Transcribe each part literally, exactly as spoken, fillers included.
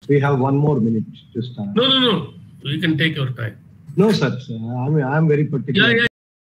We have one more minute to start. No, no, no. You can take your time. No, sir. sir. I mean, I'm very particular. Yeah, yeah.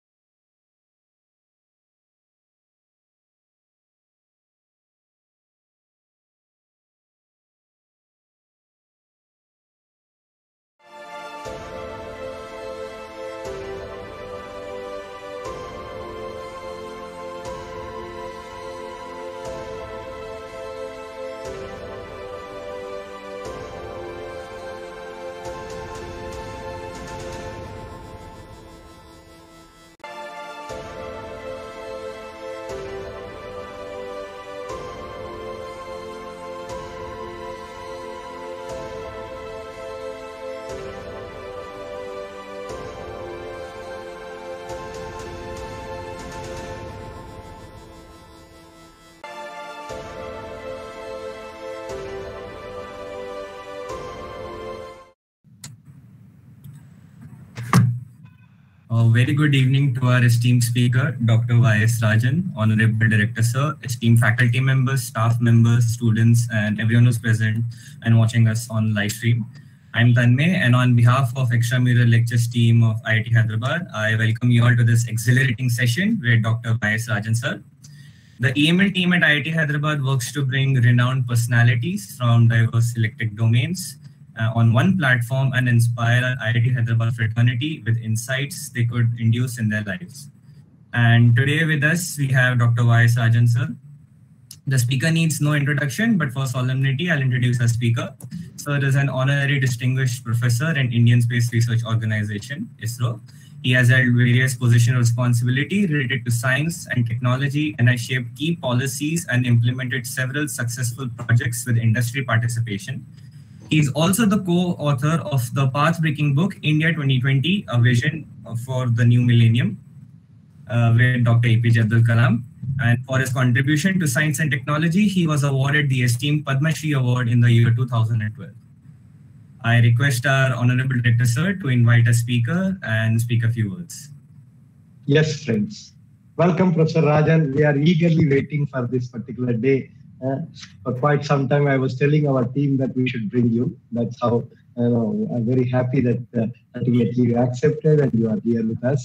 A very good evening to our esteemed speaker, Doctor Y S Rajan, Honorable Director Sir, esteemed faculty members, staff members, students, and everyone who's present and watching us on live stream. I'm Tanmay, and on behalf of Extramural Lectures team of I I T Hyderabad, I welcome you all to this exhilarating session with Doctor Y S Rajan Sir. The E M L team at I I T Hyderabad works to bring renowned personalities from diverse selected domains Uh, on one platform and inspire our I I T Hyderabad fraternity with insights they could induce in their lives. And today with us, we have Doctor Y S Rajan sir. The speaker needs no introduction, but for solemnity, I'll introduce our speaker. Sir is an honorary distinguished professor in Indian Space Research Organization, ISRO. He has held various positions of responsibility related to science and technology and has shaped key policies and implemented several successful projects with industry participation. He is also the co-author of the path-breaking book, India twenty twenty, A Vision for the New Millennium, uh, with Doctor A P J Abdul Kalam. And for his contribution to science and technology, he was awarded the esteemed Padma Shri Award in the year two thousand twelve. I request our Honorable Director Sir to invite a speaker and speak a few words. Yes, friends. Welcome, Professor Rajan. We are eagerly waiting for this particular day. Uh, for quite some time, I was telling our team that we should bring you. That's how you know, I'm very happy that uh, ultimately you accepted and you are here with us.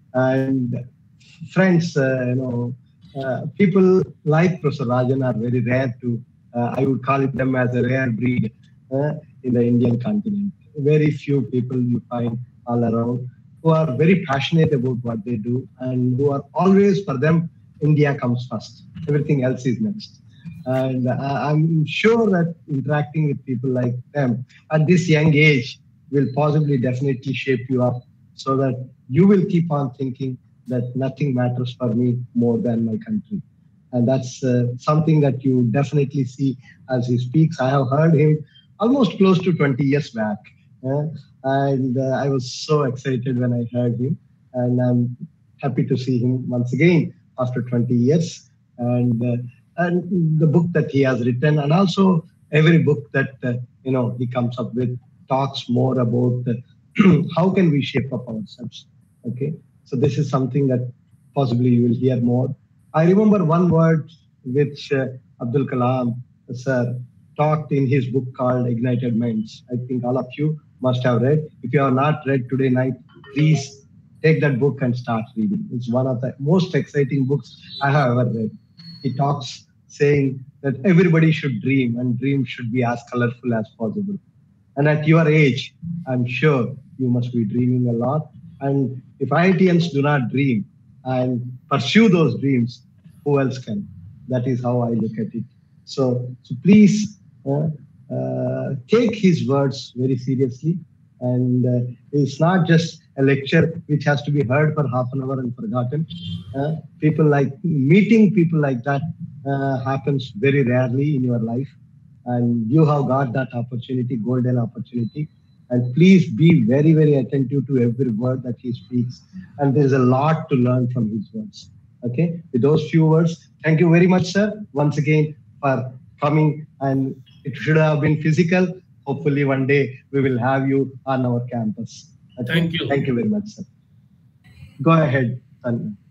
And friends, uh, you know, uh, people like Professor Rajan are very rare to, uh, I would call it them as a rare breed uh, in the Indian continent. Very few people you find all around who are very passionate about what they do and who are always, for them, India comes first. Everything else is next. And I'm sure that interacting with people like them at this young age will possibly definitely shape you up so that you will keep on thinking that nothing matters for me more than my country. And that's uh, something that you definitely see as he speaks. I have heard him almost close to twenty years back. Uh, and uh, I was so excited when I heard him. And I'm happy to see him once again after twenty years. And uh, and the book that he has written, and also every book that uh, you know he comes up with talks more about uh, how can we shape up ourselves. Okay, so this is something that possibly you will hear more. I remember one word which uh, Abdul Kalam sir talked in his book called Ignited Minds. I think all of you must have read. If you have not read today night, please take that book and start reading. It's one of the most exciting books I have ever read. He talks saying that everybody should dream and dreams should be as colorful as possible. And at your age, I'm sure you must be dreaming a lot. And if I I T Ians do not dream and pursue those dreams, who else can? That is how I look at it. So, so please uh, uh, take his words very seriously. And uh, it's not just a lecture which has to be heard for half an hour and forgotten. Uh, people like meeting people like that uh, happens very rarely in your life. And you have got that opportunity, golden opportunity. And please be very, very attentive to every word that he speaks. And there's a lot to learn from his words. Okay, with those few words, thank you very much, sir, once again for coming. And it should have been physical. Hopefully one day we will have you on our campus. Okay? Thank you. Thank you very much, sir. Go ahead, Tanmay.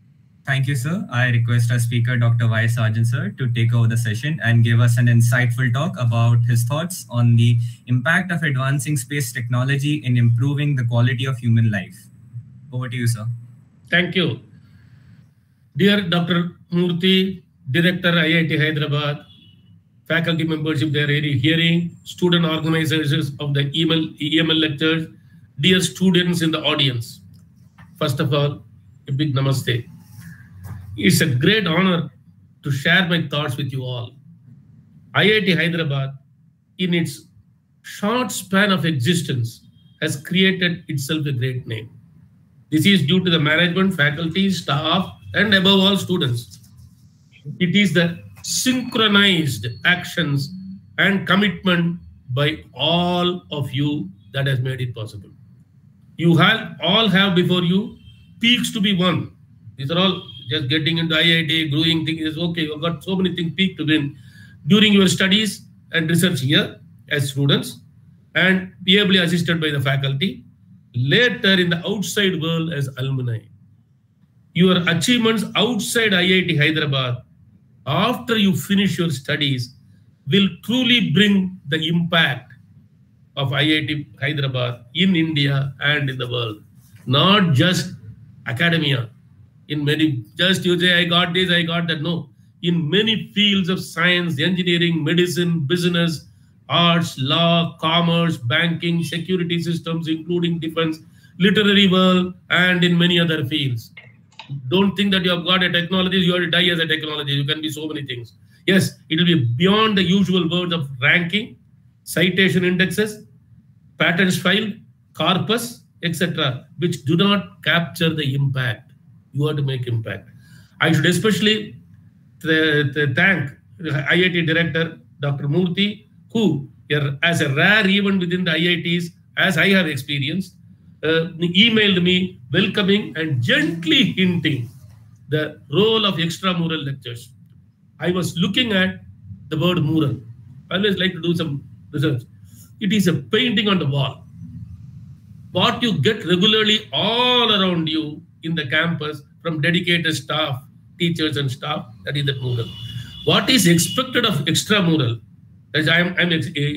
Thank you, sir. I request our speaker, Doctor Y S Rajan, sir, to take over the session and give us an insightful talk about his thoughts on the impact of advancing space technology in improving the quality of human life. Over to you, sir. Thank you. Dear Doctor Murthy, Director I I T Hyderabad, faculty members if they are hearing, student organizers of the E M L, E M L lectures, dear students in the audience. First of all, a big namaste. It's a great honor to share my thoughts with you all. I I T Hyderabad, in its short span of existence, has created itself a great name. This is due to the management, faculty, staff, and above all students. It is the synchronized actions and commitment by all of you that has made it possible. You have all have before you peaks to be won. These are all just getting into I I T, growing things is okay. You've got so many things peak to win during your studies and research here as students and be ably assisted by the faculty. Later in the outside world as alumni. Your achievements outside I I T Hyderabad after you finish your studies will truly bring the impact of I I T Hyderabad in India and in the world. Not just academia. In many, just you say, I got this, I got that. No. In many fields of science, engineering, medicine, business, arts, law, commerce, banking, security systems, including defense, literary world, and in many other fields. Don't think that you have got a technology, you have to die as a technology. You can be so many things. Yes, it will be beyond the usual words of ranking, citation indexes, patents filed, corpus, et cetera, which do not capture the impact. You have to make impact. I should especially th th thank I I T Director, Doctor Murthy, who, as a rare event within the I I Ts, as I have experienced, uh, emailed me welcoming and gently hinting the role of extramural lectures. I was looking at the word mural. I always like to do some research. It is a painting on the wall. What you get regularly all around you in the campus from dedicated staff, teachers and staff, that is the mural. What is expected of extramural? As I am, I'm,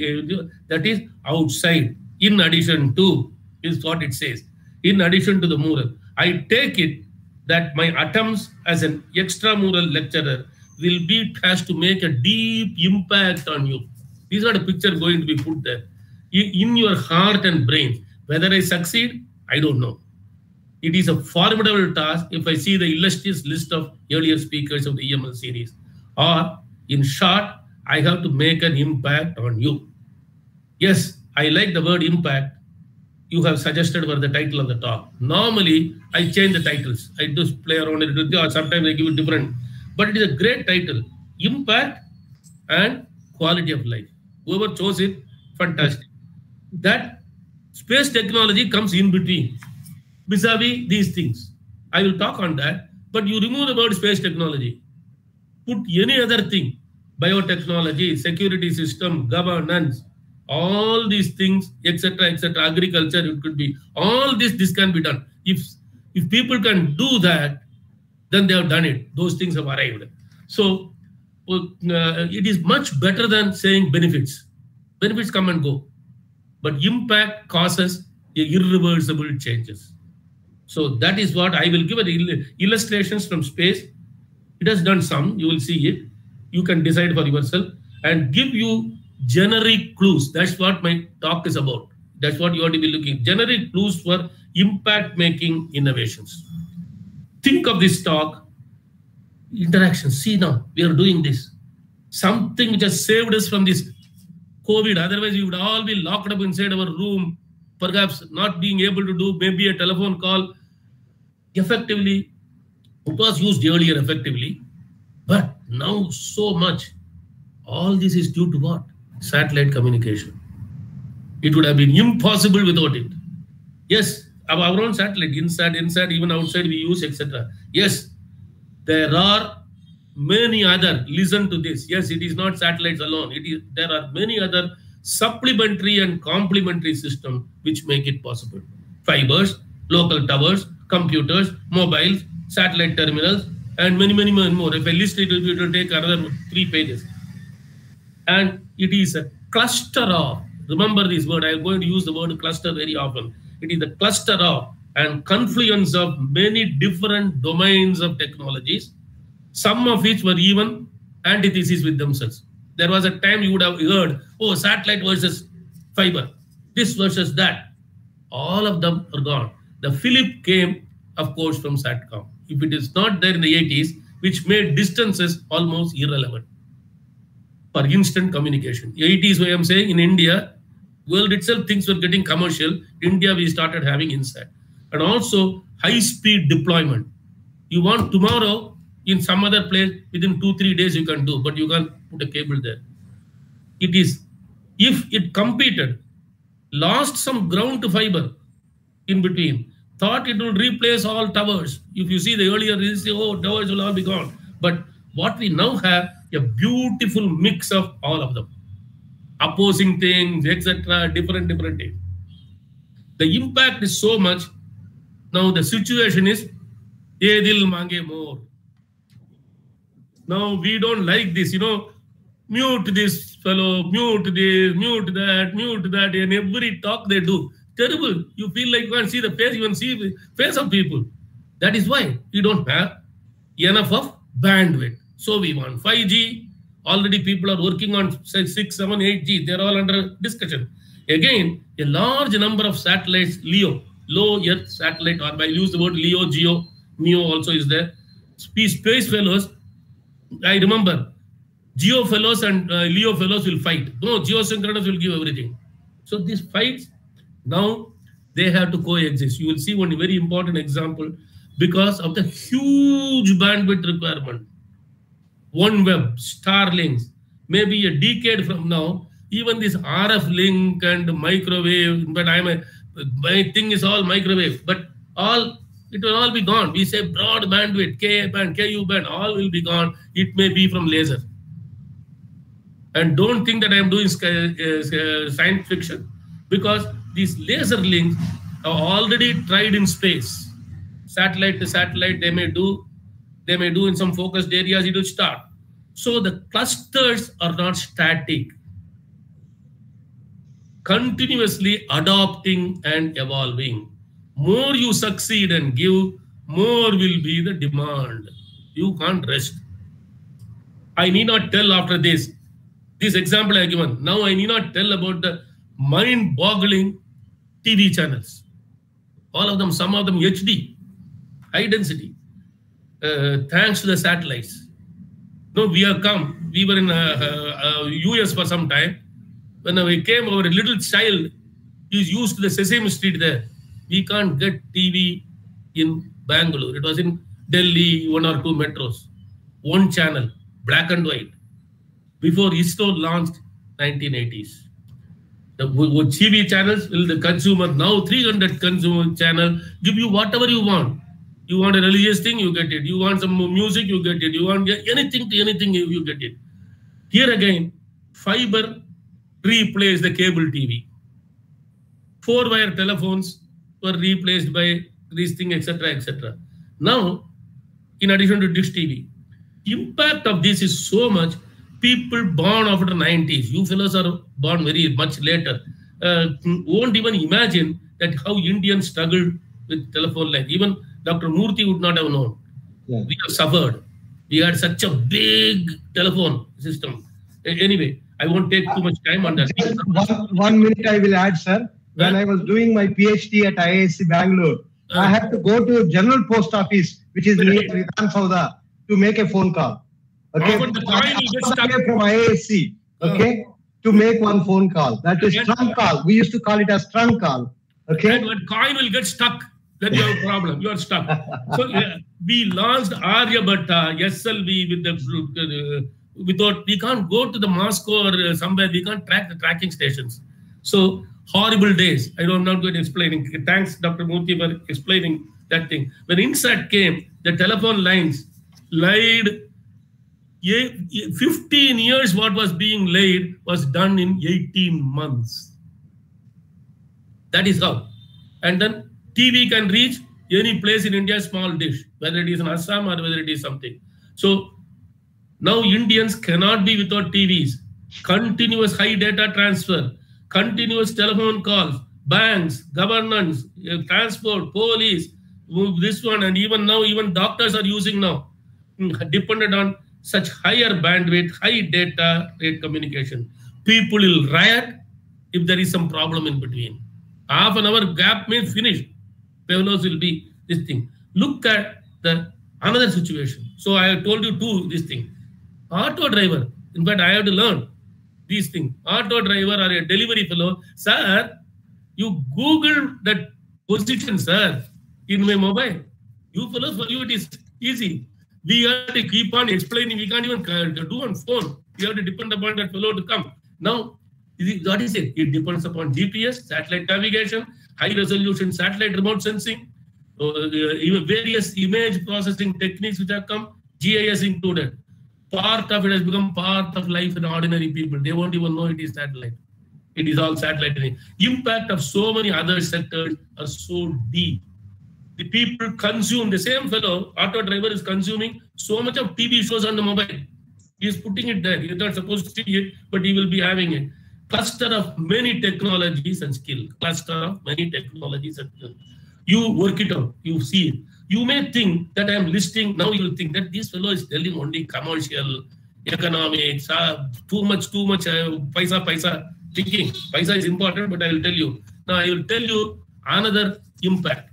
that is outside, in addition to, is what it says. In addition to the mural, I take it that my attempts as an extramural lecturer will be has to make a deep impact on you. These are the picture going to be put there in your heart and brain. Whether I succeed, I don't know. It is a formidable task if I see the illustrious list of earlier speakers of the E M L series. Or, in short, I have to make an impact on you. Yes, I like the word impact you have suggested for the title of the talk. Normally, I change the titles. I just play around with it, or sometimes I give it different. But it is a great title. Impact and quality of life. Whoever chose it, fantastic. That space technology comes in between, vis-a-vis these things. I will talk on that, but you remove the word space technology. Put any other thing, biotechnology, security system, governance, all these things, et cetera, et cetera, agriculture, it could be, all this, this can be done. If, if people can do that, then they have done it. Those things have arrived. So uh, it is much better than saying benefits. Benefits come and go. But impact causes irreversible changes. So that is what I will give an illustrations from space. It has done some, you will see it. You can decide for yourself and give you generic clues. That's what my talk is about. That's what you ought to be looking. Generic clues for impact-making innovations. Think of this talk, interaction. See now, we are doing this. Something which has saved us from this COVID. Otherwise, we would all be locked up inside our room, perhaps not being able to do maybe a telephone call effectively. It was used earlier effectively, but now so much. All this is due to what? Satellite communication. It would have been impossible without it. Yes, our own satellite, inside, inside, even outside we use, et cetera. Yes, there are many other, listen to this. Yes, it is not satellites alone. It is, there are many other supplementary and complementary systems which make it possible. Fibers, local towers, computers, mobiles, satellite terminals, and many, many, many more. If I list it, it will take another three pages. And it is a cluster of, remember this word, I am going to use the word cluster very often. It is a cluster of and confluence of many different domains of technologies, some of which were even antitheses with themselves. There was a time you would have heard, oh, satellite versus fiber, this versus that. All of them are gone. The Philip came, of course, from SATCOM. If it is not there in the eighties, which made distances almost irrelevant for instant communication. eighties, I am saying, in India, world itself, things were getting commercial. India, we started having INSAT. And also high-speed deployment. You want tomorrow in some other place, within two, three days you can do, but you can't put a cable there. It is, if it competed, lost some ground to fiber in between, thought it will replace all towers. If you see the earlier, you say, oh, towers will all be gone. But what we now have, a beautiful mix of all of them. Opposing things, et cetera, different, different things. The impact is so much. Now the situation is, ye dil mange more. Now we don't like this, you know, mute this fellow, mute this, mute that, mute that, and every talk they do. Terrible. You feel like you can't see the face, you can see the face of people. That is why we don't have enough of bandwidth. So we want five G. Already people are working on six, seven, eight G. They're all under discussion. Again, a large number of satellites, LEO, low Earth satellite, or I use the word LEO, GEO, MEO also is there. Space fellows, I remember, GEO fellows and uh, LEO fellows will fight. No, geosynchronous will give everything. So these fights, now they have to coexist. You will see one very important example because of the huge bandwidth requirement. OneWeb, Starlinks, maybe a decade from now, even this R F link and microwave, but I'm a, my thing is all microwave, but all, it will all be gone. We say broad bandwidth, Ka band, Ku band, all will be gone. It may be from laser. And don't think that I am doing uh, science fiction, because these laser links are already tried in space. Satellite to satellite, they may do, they may do in some focused areas, it will start. So the clusters are not static. Continuously adopting and evolving. More you succeed and give, more will be the demand. You can't rest. I need not tell after this, this example I have given. Now I need not tell about the mind-boggling T V channels. All of them, some of them H D, high density, uh, thanks to the satellites. No, we have come. We were in uh, uh, U S for some time. When we came, our little child is used to the Sesame Street there. We can't get T V in Bangalore. It was in Delhi, one or two metros. One channel, black and white. Before ISRO launched nineteen eighties. The T V channels will the consumer, now three hundred consumer channel, give you whatever you want. You want a religious thing, you get it. You want some music, you get it. You want anything to anything, you get it. Here again, fiber replaced the cable T V. Four-wire telephones were replaced by these things, et cetera, et cetera. Now, in addition to dish T V, impact of this is so much. People born after the nineties, you fellows are born very much later, uh, won't even imagine that how Indians struggled with telephone line. Even Doctor Murthy would not have known. Yeah. We have suffered. We had such a big telephone system. Anyway, I won't take too much time on that. One, one minute I will add, sir. When I was doing my PhD at I I S C Bangalore, uh, I had to go to General Post Office, which is near Vidhan Sauda, to make a phone call. Okay, often the coin will get stuck from I I S C. Okay, uh, to make one phone call. That is trunk call. We used to call it as trunk call. Okay, and when coin will get stuck, then you have a problem. You are stuck. So uh, we launched Aryabhatta, S L V with the uh, without we can't go to the Moscow or uh, somewhere. We can't track the tracking stations. So horrible days. I don't, I'm not going to explain. Thanks, Doctor Murthy, for explaining that thing. When INSAT came, the telephone lines laid. fifteen years what was being laid was done in eighteen months. That is how. And then T V can reach any place in India, small dish. whether it is in Assam or whether it is something. So now Indians cannot be without T Vs. Continuous high data transfer, continuous telephone calls, banks, governance, transport, police, this one, and even now, even doctors are using now, dependent on such higher bandwidth, high data rate communication. People will riot if there is some problem in between. Half an hour gap may finish. Fellows will be this thing. Look at the another situation. So I have told you two this thing. Auto driver. In fact, I have to learn these things. Auto driver or a delivery fellow. Sir, you Google that position, sir, in my mobile. You fellows, for you it is easy. We have to keep on explaining. We can't even do on phone. We have to depend upon that fellow to come. Now, what is it? It depends upon G P S, satellite navigation, high resolution satellite remote sensing, uh, even various image processing techniques which have come, G I S included. Part of it has become part of life in ordinary people. They won't even know it is satellite. It is all satellite. Impact of so many other sectors are so deep. The people consume, the same fellow, auto driver is consuming so much of T V shows on the mobile. He is putting it there. He is not supposed to see it, but he will be having it. Cluster of many technologies and skill. Cluster of many technologies and skill. You work it out. You see it. You may think that I am listing, now you will think that this fellow is telling only commercial, economics, uh, too much, too much, uh, paisa, paisa, thinking. Paisa is important, but I will tell you. Now I will tell you another impact.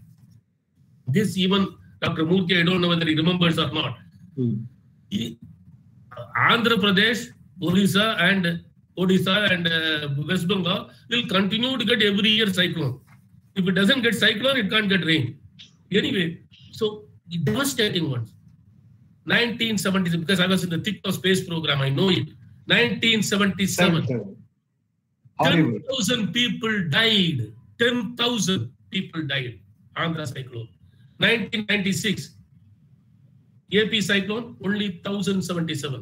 This even Doctor Murthy, I don't know whether he remembers or not. Hmm. He, Andhra Pradesh, Orissa and Odisha and uh, West Bengal will continue to get every year cyclone. If it doesn't get cyclone, it can't get rain. Anyway, so devastating ones. nineteen seventy-seven, because I was in the thick of space program, I know it. nineteen seventy-seven, ten thousand people died. ten thousand people died. Andhra cyclone. nineteen ninety-six, A P cyclone, only one thousand seventy-seven.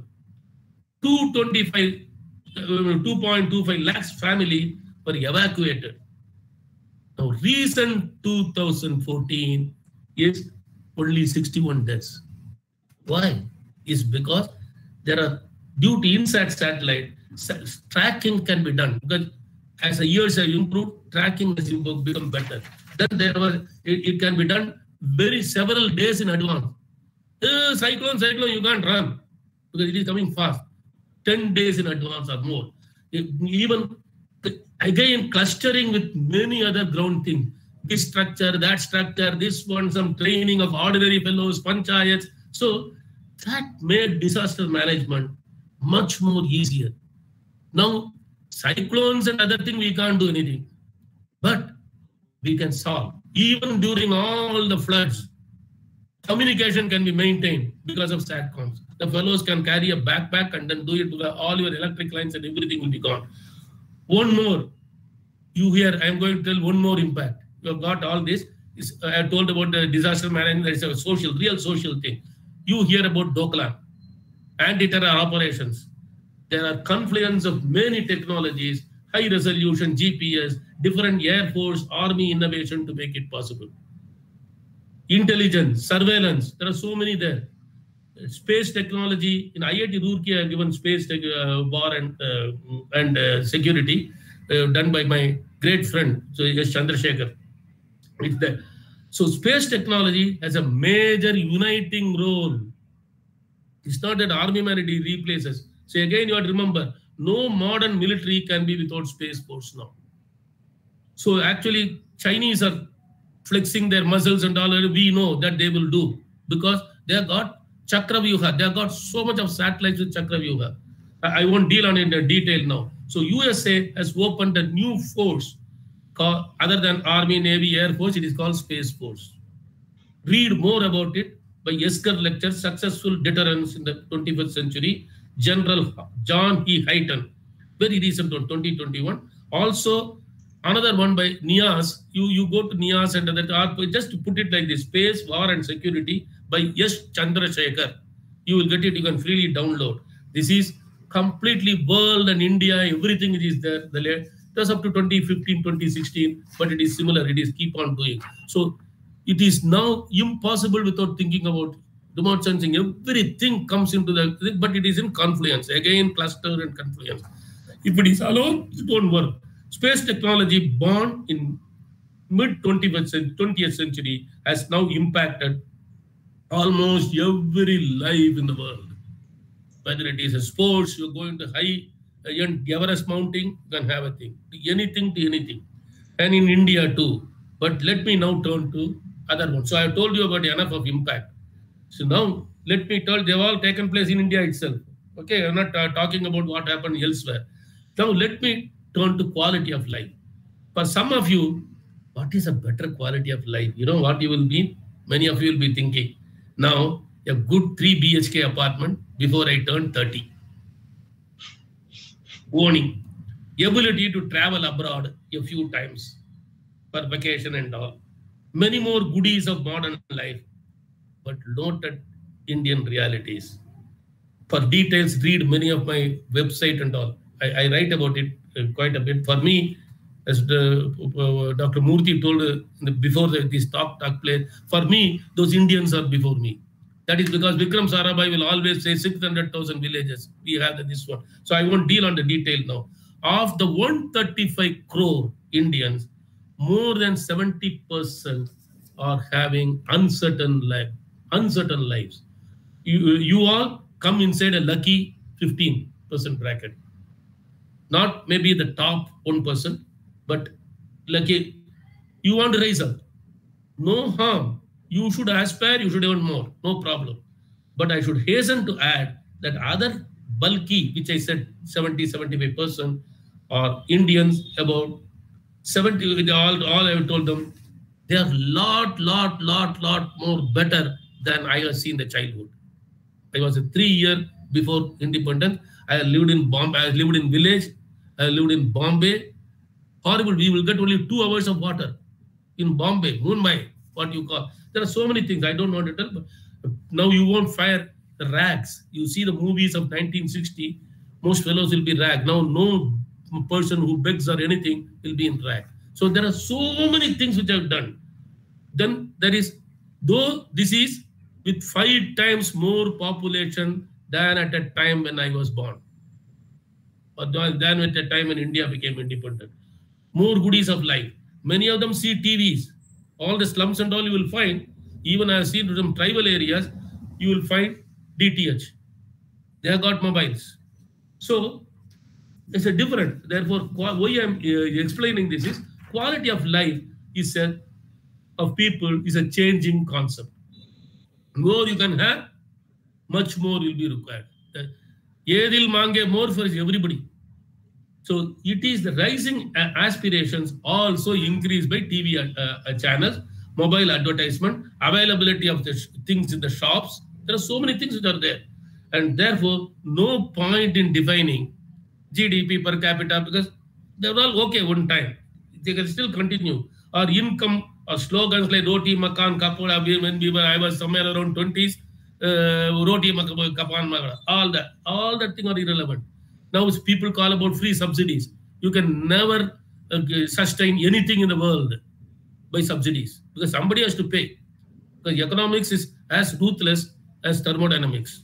two twenty-five, two point two five lakhs family were evacuated. Now, recent two thousand fourteen is only sixty-one deaths. Why? Is because there are, due to INSAT satellite, tracking can be done. Because as the years have improved, tracking has become better. Then there was, it, it can be done very several days in advance. Uh, cyclone, cyclone, you can't run because it is coming fast. ten days in advance or more. It, even again, clustering with many other ground things. This structure, that structure, this one, some training of ordinary fellows, panchayats. So that made disaster management much more easier. Now, cyclones and other things, we can't do anything. But we can solve. Even during all the floods, communication can be maintained because of SATCOMs. The fellows can carry a backpack and then do it to the, all your electric lines and everything will be gone. One more. You hear, I am going to tell one more impact. You have got all this. I have told about the disaster management. It's a social, real social thing. You hear about Doklam, anti-terror operations. There are confluence of many technologies, high resolution, G P S, different Air Force, Army innovation to make it possible. Intelligence, surveillance, there are so many there. Space technology, in I I T Roorkee I have given space tech, uh, war and, uh, and uh, security uh, done by my great friend, so yes, Chandrasekhar. It's there. So space technology has a major uniting role. It's not that army military replaces. So again, you have to remember, no modern military can be without space force now. So actually, Chinese are flexing their muscles and all. We know that they will do because they have got Chakravyuha. They have got so much of satellites with Chakravyuha. I, I won't deal on it in detail now. So U S A has opened a new force called, other than Army, Navy, Air Force, it is called Space Force. Read more about it by Esker lecture, Successful Deterrence in the twenty-first Century, General John E. Hyten, very recent one, twenty twenty-one. Also, another one by NIAS, you, you go to NIAS and other, just to put it like this, Space, War and Security by S. Chandrasekhar. You will get it, you can freely download. This is completely world and India, everything is there. The That's up to twenty fifteen, twenty sixteen, but it is similar, it is keep on doing. So It is now impossible without thinking about remote sensing. Everything comes into the thing, but it is in confluence. Again, cluster and confluence. If it is alone, it won't work. Space technology born in mid twentieth century has now impacted almost every life in the world. Whether it is a sports, you're going to high Everest mountain, you can have a thing. Anything to anything. And in India too. But let me now turn to other ones. So I told you about enough of impact. So now let me tell, they've all taken place in India itself. Okay, I'm not uh, talking about what happened elsewhere. Now let me turn to quality of life. For some of you, what is a better quality of life? You know what you will be? Many of you will be thinking, now a good three B H K apartment before I turn thirty. Owning, ability to travel abroad a few times for vacation and all. Many more goodies of modern life, but noted Indian realities. For details, read many of my website and all. I, I write about it uh, quite a bit. For me, as the, uh, Doctor Murthy told uh, before the, this talk took place, for me, those Indians are before me. That is because Vikram Sarabhai will always say six hundred thousand villages. We have this one. So I won't deal on the detail now. Of the one hundred thirty-five crore Indians, more than seventy percent are having uncertain life, uncertain lives. You, you all come inside a lucky fifteen percent bracket. Not maybe the top one percent, but lucky. You want to rise up. No harm. You should aspire, you should earn more, no problem. But I should hasten to add that other bulky, which I said seventy, seventy-five percent are Indians, about seventy, all, all I have told them, they are lot, lot, lot, lot more better than I have seen the childhood. I was a three year before independence. I lived in Bombay, I lived in village, I lived in Bombay. Horrible, we will get only two hours of water in Bombay, Mumbai, what you call. There are so many things I don't want to tell, but now you won't fire the rags. You see the movies of nineteen sixty, most fellows will be rag. Now no person who begs or anything will be in rag. So there are so many things which I've done. Then there is, though this is with five times more population than at a time when I was born, or than at the time when India became independent. More goodies of life. Many of them see T Vs. All the slums and all you will find, even I have seen some tribal areas, you will find D T H. They have got mobiles. So it's a different. Therefore, why I am uh, explaining this is quality of life is a, of people is a changing concept. More you can have, much more will be required. Yedil mange more for everybody. So it is the rising aspirations also increased by T V uh, channels, mobile advertisement, availability of the things in the shops. There are so many things which are there. And therefore, no point in defining G D P per capita because they're all okay one time. They can still continue. Or income or slogans like Roti, Makan, Kapoda, when we were, I was somewhere around twenties, uh, Roti, Makan, Kapan, all that. All that thing are irrelevant. Now people call about free subsidies. You can never uh, sustain anything in the world by subsidies because somebody has to pay. Because economics is as ruthless as thermodynamics.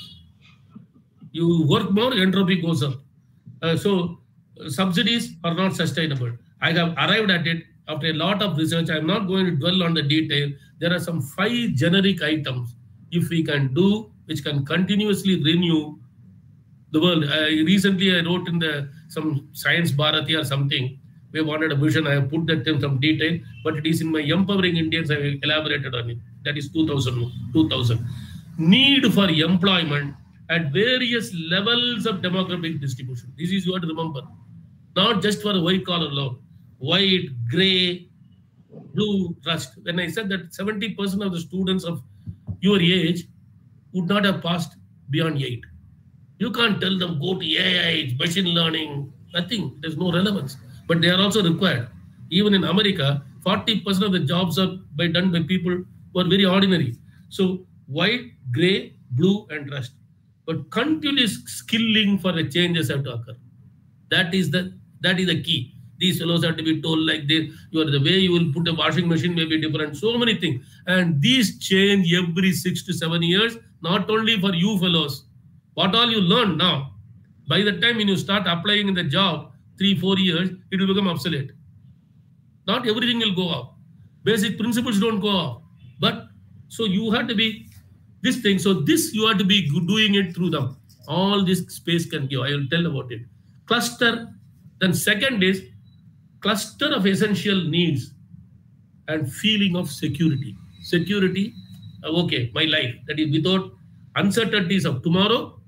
You work more, entropy goes up. Uh, so uh, subsidies are not sustainable. I have arrived at it after a lot of research. I'm not going to dwell on the detail. There are some five generic items if we can do, which can continuously renew the world. I, recently, I wrote in the some Science Bharati or something. We wanted a vision. I have put that in some detail, but it is in my Empowering Indians. I have elaborated on it. That is two thousand. two thousand. Need for employment at various levels of demographic distribution. This is what to remember. Not just for a white collar alone. White, gray, blue, rust. When I said that seventy percent of the students of your age would not have passed beyond eight. You can't tell them go to A I, machine learning, nothing. There's no relevance. But they are also required. Even in America, forty percent of the jobs are by, done by people who are very ordinary. So white, gray, blue, and rust. But continuous skilling for the changes have to occur. That is the that is the key. These fellows have to be told like this. You are the way you will put a washing machine may be different. So many things. And these change every six to seven years, not only for you fellows. What all you learn now, by the time when you start applying in the job, three, four years, it will become obsolete. Not everything will go up. Basic principles don't go up. But so you have to be this thing. So this you have to be doing it through them. All this space can give. I will tell about it. Cluster. Then second is cluster of essential needs and feeling of security. Security, okay, my life. That is without uncertainties of tomorrow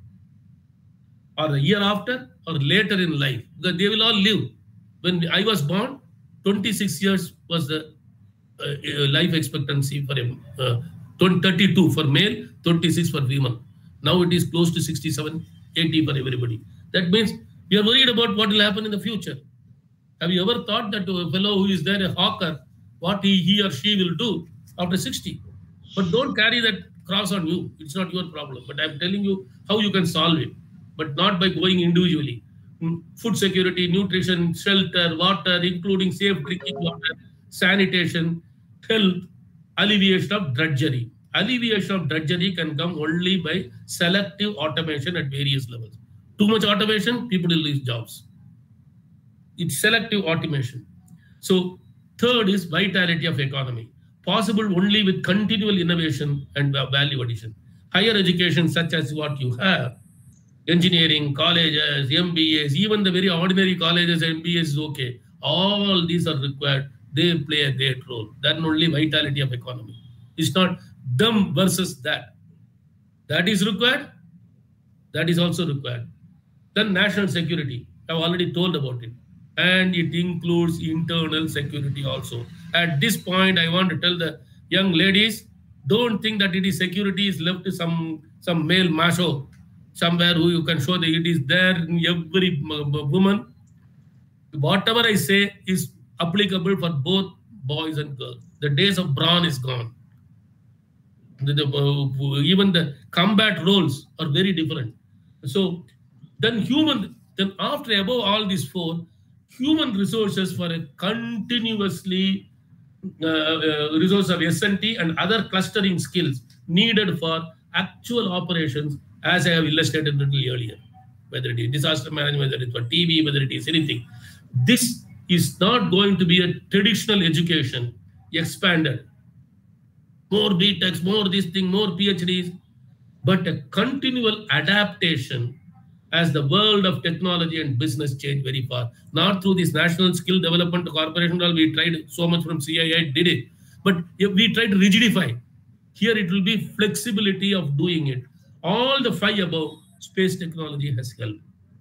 or the year after or later in life. Because they will all live. When I was born, twenty-six years was the uh, life expectancy for him. Uh, thirty-two for male, thirty-six for female. Now it is close to sixty-seven, eighty for everybody. That means we are worried about what will happen in the future. Have you ever thought that a fellow who is there, a hawker, what he, he or she will do after sixty? But don't carry that cross on you. It's not your problem. But I'm telling you how you can solve it. But not by going individually. Food security, nutrition, shelter, water, including safe drinking water, sanitation, health, alleviation of drudgery. Alleviation of drudgery can come only by selective automation at various levels. Too much automation, people will lose jobs. It's selective automation. So third is vitality of economy. Possible only with continual innovation and value addition. Higher education such as what you have, engineering, colleges, M B As, even the very ordinary colleges, M B As is okay. All these are required. They play a great role. Then only vitality of economy. It's not them versus that. That is required. That is also required. Then national security. I've already told about it. And it includes internal security also. At this point, I want to tell the young ladies, don't think that it is security is left to some, some male macho somewhere who you can show that it is there in every woman. Whatever I say is applicable for both boys and girls. The days of brawn is gone. The, the, uh, even the combat roles are very different. So then human, then after above all these four, human resources for a continuously uh, uh, resource of S and T and other clustering skills needed for actual operations, as I have illustrated a little earlier, whether it is disaster management, whether it is for T V, whether it is anything. This is not going to be a traditional education expanded. More B TECs, more this thing, more PhDs, but a continual adaptation as the world of technology and business change very fast. Not through this National Skill Development Corporation, we tried so much from C I I, did it. But we tried to rigidify. Here it will be flexibility of doing it. All the five above, space technology has helped.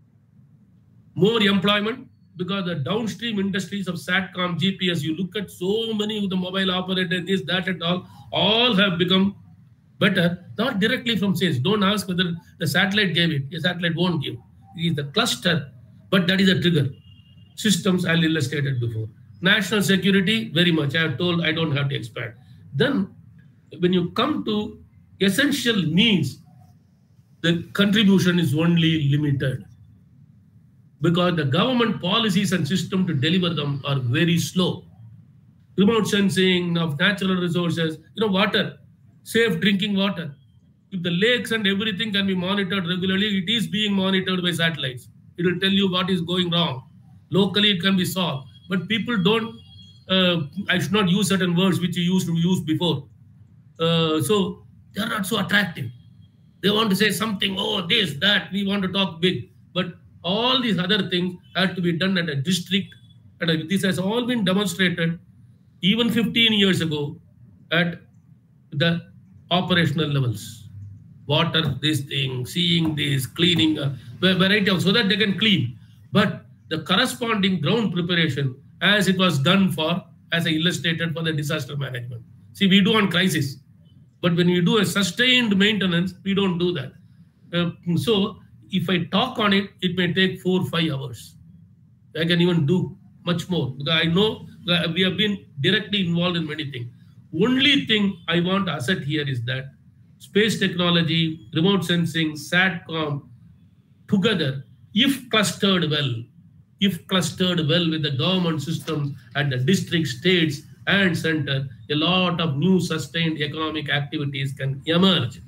More employment, because the downstream industries of SATCOM, G P S, you look at so many of the mobile operators, this, that, and all, all have become better, not directly from sales. Don't ask whether the satellite gave it. The satellite won't give. It is the cluster, but that is a trigger. Systems, I illustrated before. National security, very much. I have told, I don't have to expand. Then, when you come to essential needs, the contribution is only limited. Because the government policies and system to deliver them are very slow. Remote sensing of natural resources, you know, water, safe drinking water. If the lakes and everything can be monitored regularly, it is being monitored by satellites. It will tell you what is going wrong. Locally, it can be solved. But people don't, uh, I should not use certain words which you used to use before. Uh, so they are not so attractive. They want to say something, oh, this, that, we want to talk big. But all these other things have to be done at a district. And this has all been demonstrated even fifteen years ago at the operational levels. Water, this thing, seeing this, cleaning, a variety of, so that they can clean. But the corresponding ground preparation, as it was done for, as I illustrated for the disaster management. See, we do on crisis. But when we do a sustained maintenance, we don't do that. Uh, so if I talk on it, it may take four or five hours. I can even do much more because I know that we have been directly involved in many things. Only thing I want to assert here is that space technology, remote sensing, SATCOM, together, if clustered well, if clustered well with the government systems at the district, states, and center, a lot of new sustained economic activities can emerge.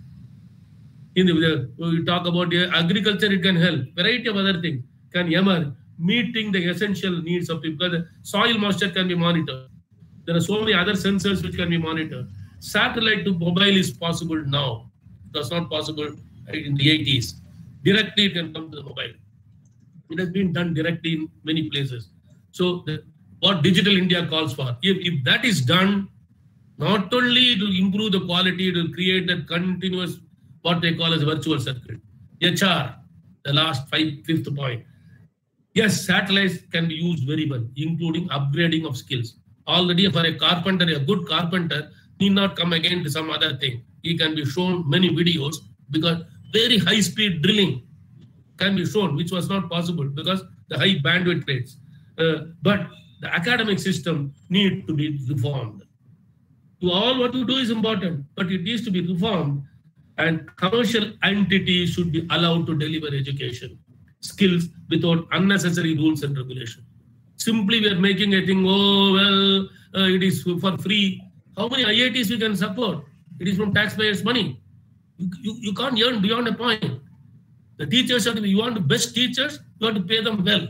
In the, we talk about agriculture, it can help. Variety of other things can emerge, meeting the essential needs of people. Because soil moisture can be monitored. There are so many other sensors which can be monitored. Satellite to mobile is possible now. It was not possible in the eighties. Directly it can come to the mobile. It has been done directly in many places. So the, what Digital India calls for, if, if that is done, not only to improve the quality, it will create that continuous, what they call as a virtual circuit. H R, the last five, fifth point. Yes, satellites can be used very well, including upgrading of skills. Already for a carpenter, a good carpenter need not come again to some other thing. He can be shown many videos because very high speed drilling can be shown, which was not possible because the high bandwidth rates. Uh, but the academic system need to be reformed. To all what you do is important, but it needs to be reformed, and commercial entities should be allowed to deliver education, skills without unnecessary rules and regulation. Simply we are making a thing, oh, well, uh, it is for free. How many I I Ts we can support? It is from taxpayers' money. You, you, you can't earn beyond a point. The teachers have to be, you want the best teachers, you have to pay them well.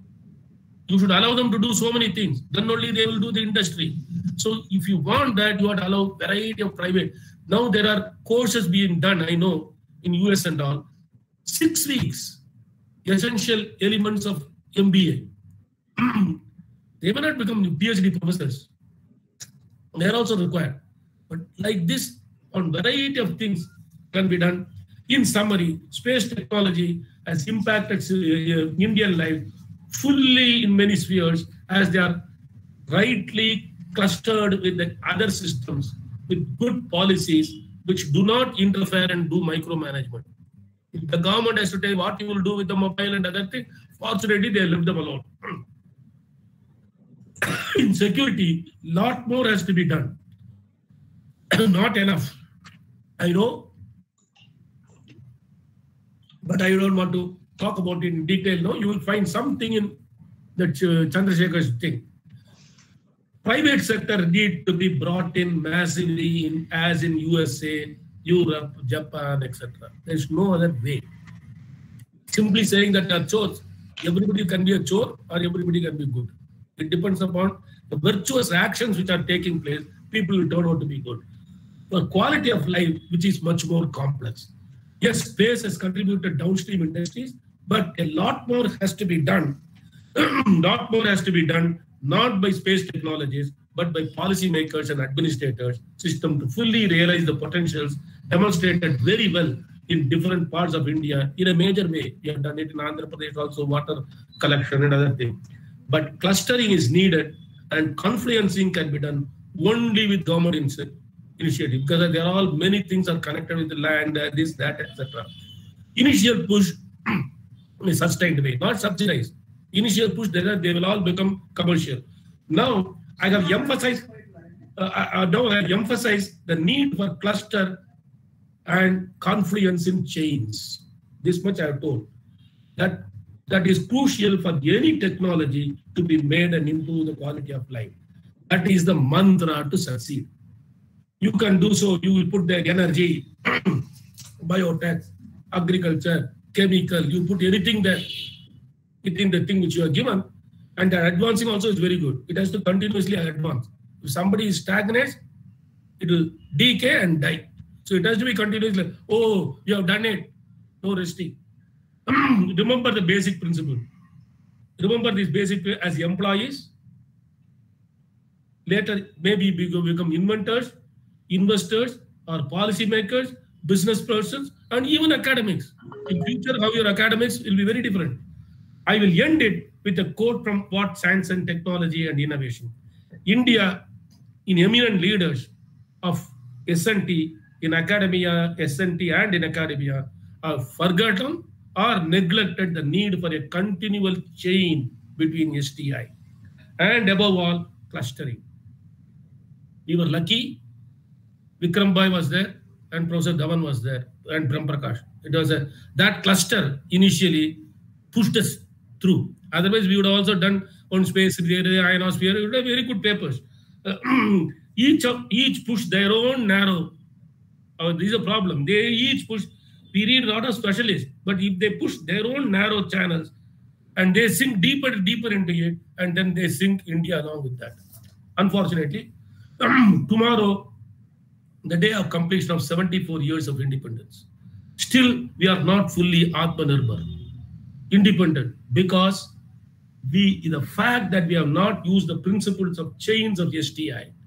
You should allow them to do so many things. Then only they will do the industry. So if you want that, you have to allow variety of private. Now there are courses being done, I know, in U S and all. Six weeks, essential elements of M B A. They may not become PhD professors. They are also required. But like this, on variety of things can be done. In summary, space technology has impacted uh, Indian life fully in many spheres as they are rightly clustered with the other systems with good policies which do not interfere and do micromanagement. If the government has to tell what you will do with the mobile and other things, fortunately they leave them alone. In security, lot more has to be done. Not enough. I know, but I don't want to talk about it in detail now. You will find something in that uh, Chandrasekhar's thing. Private sector need to be brought in massively in, as in U S A, Europe, Japan, et cetera. There's no other way. Simply saying that are chores, everybody can be a chore or everybody can be good. It depends upon the virtuous actions which are taking place. People will turn out to be good. For quality of life, which is much more complex. Yes, space has contributed downstream industries, but a lot more has to be done. lot more has to be done, not by space technologies, but by policymakers and administrators, system to fully realize the potentials demonstrated very well in different parts of India in a major way. We have done it in Andhra Pradesh also, water collection and other things. But clustering is needed and confluencing can be done only with government initiative because there are all many things are connected with the land, uh, this, that, et cetera. Initial push in a sustained way, not subsidized. Initial push, they, they will all become commercial. Now, I have emphasized, uh, uh, now I have emphasized the need for cluster and confluence in chains. This much I have told. That, that is crucial for any technology to be made and improve the quality of life. That is the mantra to succeed. You can do so, you will put the energy, biotech, agriculture, chemical, you put anything there within the thing which you are given, and the advancing also is very good. It has to continuously advance. If somebody is stagnant, it will decay and die. So it has to be continuously, oh, you have done it, no resting. Remember the basic principle. Remember this basic as employees, later maybe become inventors, investors or policymakers, business persons, and even academics. In future, how your academics will be very different. I will end it with a quote from What Science and Technology and Innovation. India, in eminent leaders of S and T, in academia, S and T and in academia, have forgotten or neglected the need for a continual chain between S T I and above all, clustering. We were lucky. Vikram Bhai was there and Professor Dhawan was there and Brahm Prakash. It was a, that cluster initially pushed us through. Otherwise, we would have also done on space, the ionosphere. We would have very good papers. Uh, each of each push their own narrow. Uh, this is a problem. They each push. We read a lot of specialists, but if they push their own narrow channels and they sink deeper and deeper into it, and then they sink India along with that. Unfortunately, tomorrow, the day of completion of seventy-four years of independence, still we are not fully Atmanirbhar, independent, because we, the fact that we have not used the principles of chains of S T I,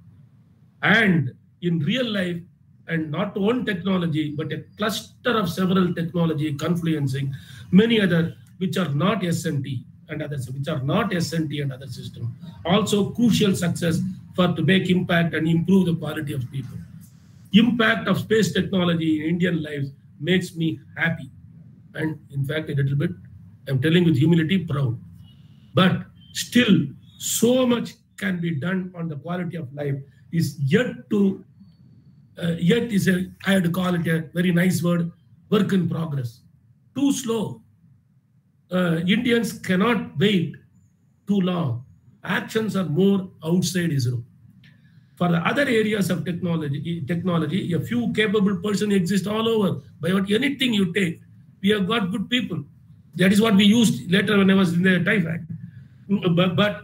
and in real life, and not one technology, but a cluster of several technology confluencing many other, which are not S N T and others, which are not S N T and other systems. Also crucial success for to make impact and improve the quality of people. Impact of space technology in Indian lives makes me happy. And in fact, a little bit, I'm telling with humility, proud. But still, so much can be done on the quality of life is yet to Uh, yet is a, I had to call it a very nice word, work in progress. Too slow. Uh, Indians cannot wait too long. Actions are more outside ISRO. For the other areas of technology, technology, a few capable persons exist all over. By what anything you take, we have got good people. That is what we used later when I was in the T I F A C. But, but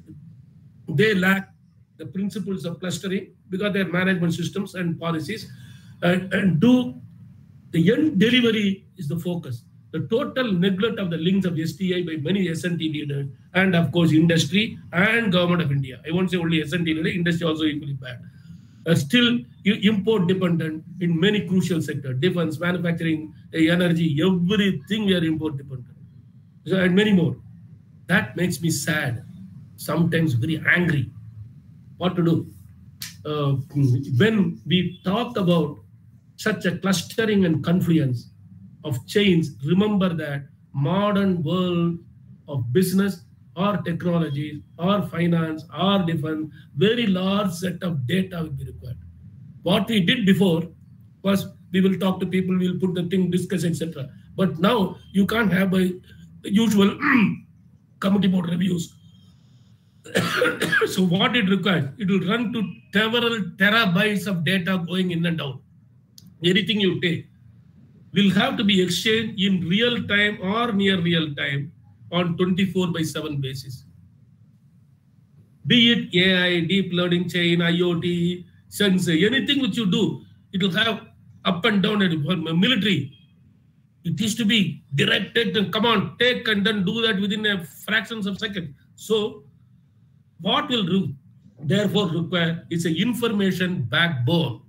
they lack the principles of clustering because their management systems and policies, and, and do the end delivery is the focus. The total neglect of the links of S T I by many S N T leaders and of course industry and government of India. I won't say only S N T leader, industry also equally bad. Uh, still import dependent in many crucial sectors, defense, manufacturing, energy, everything we are import dependent. So, and many more. That makes me sad, sometimes very angry. What to do? Uh, when we talk about such a clustering and confluence of chains, remember that modern world of business or technology or finance or defense, very large set of data will be required. What we did before was we will talk to people, we will put the thing, discuss, et cetera. But now you can't have a usual committee board reviews. So what it requires, it will run to several terabytes of data going in and out. Anything you take will have to be exchanged in real time or near real time on twenty-four by seven basis. Be it A I, deep learning chain, I O T, sensor, anything which you do, it will have up and down and military. It is to be directed and come on, take and then do that within a fractions of seconds. So what will do, therefore require is an information backbone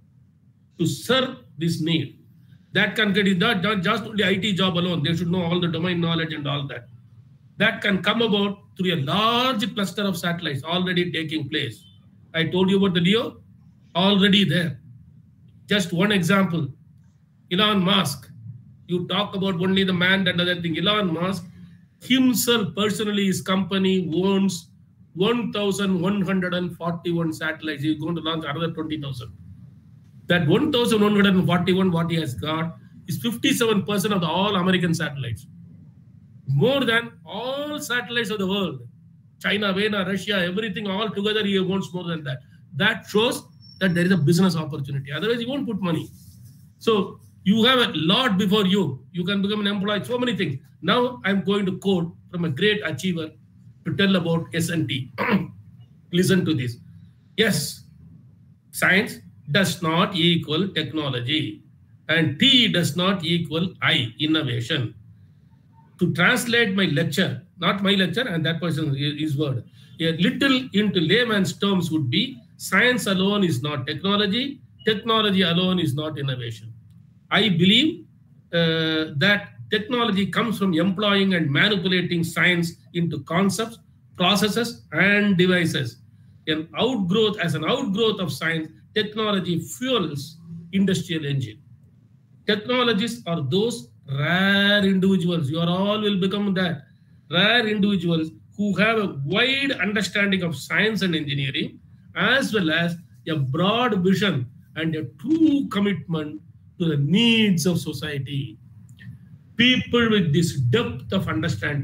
to serve this need. That can get it not just only I T job alone. They should know all the domain knowledge and all that. That can come about through a large cluster of satellites already taking place. I told you about the LEO, already there. Just one example, Elon Musk. You talk about only the man and other thing. Elon Musk himself personally, his company owns one thousand one hundred forty-one satellites. He's going to launch another twenty thousand. That one thousand one hundred forty-one, what he has got, is fifty-seven percent of the all American satellites. More than all satellites of the world. China, China, Russia, everything all together, he wants more than that. That shows that there is a business opportunity. Otherwise, he won't put money. So you have a lot before you. You can become an employee, so many things. Now I'm going to quote from a great achiever to tell about S N T. Listen to this. Yes, science does not equal technology, and T does not equal I, innovation. To translate my lecture, not my lecture, and that person is word, a little into layman's terms would be, science alone is not technology, technology alone is not innovation. I believe uh, that technology comes from employing and manipulating science into concepts, processes, and devices. An outgrowth, as an outgrowth of science, technology fuels industrial engine. Technologists are those rare individuals, you are all will become that, rare individuals who have a wide understanding of science and engineering, as well as a broad vision and a true commitment to the needs of society. People with this depth of understanding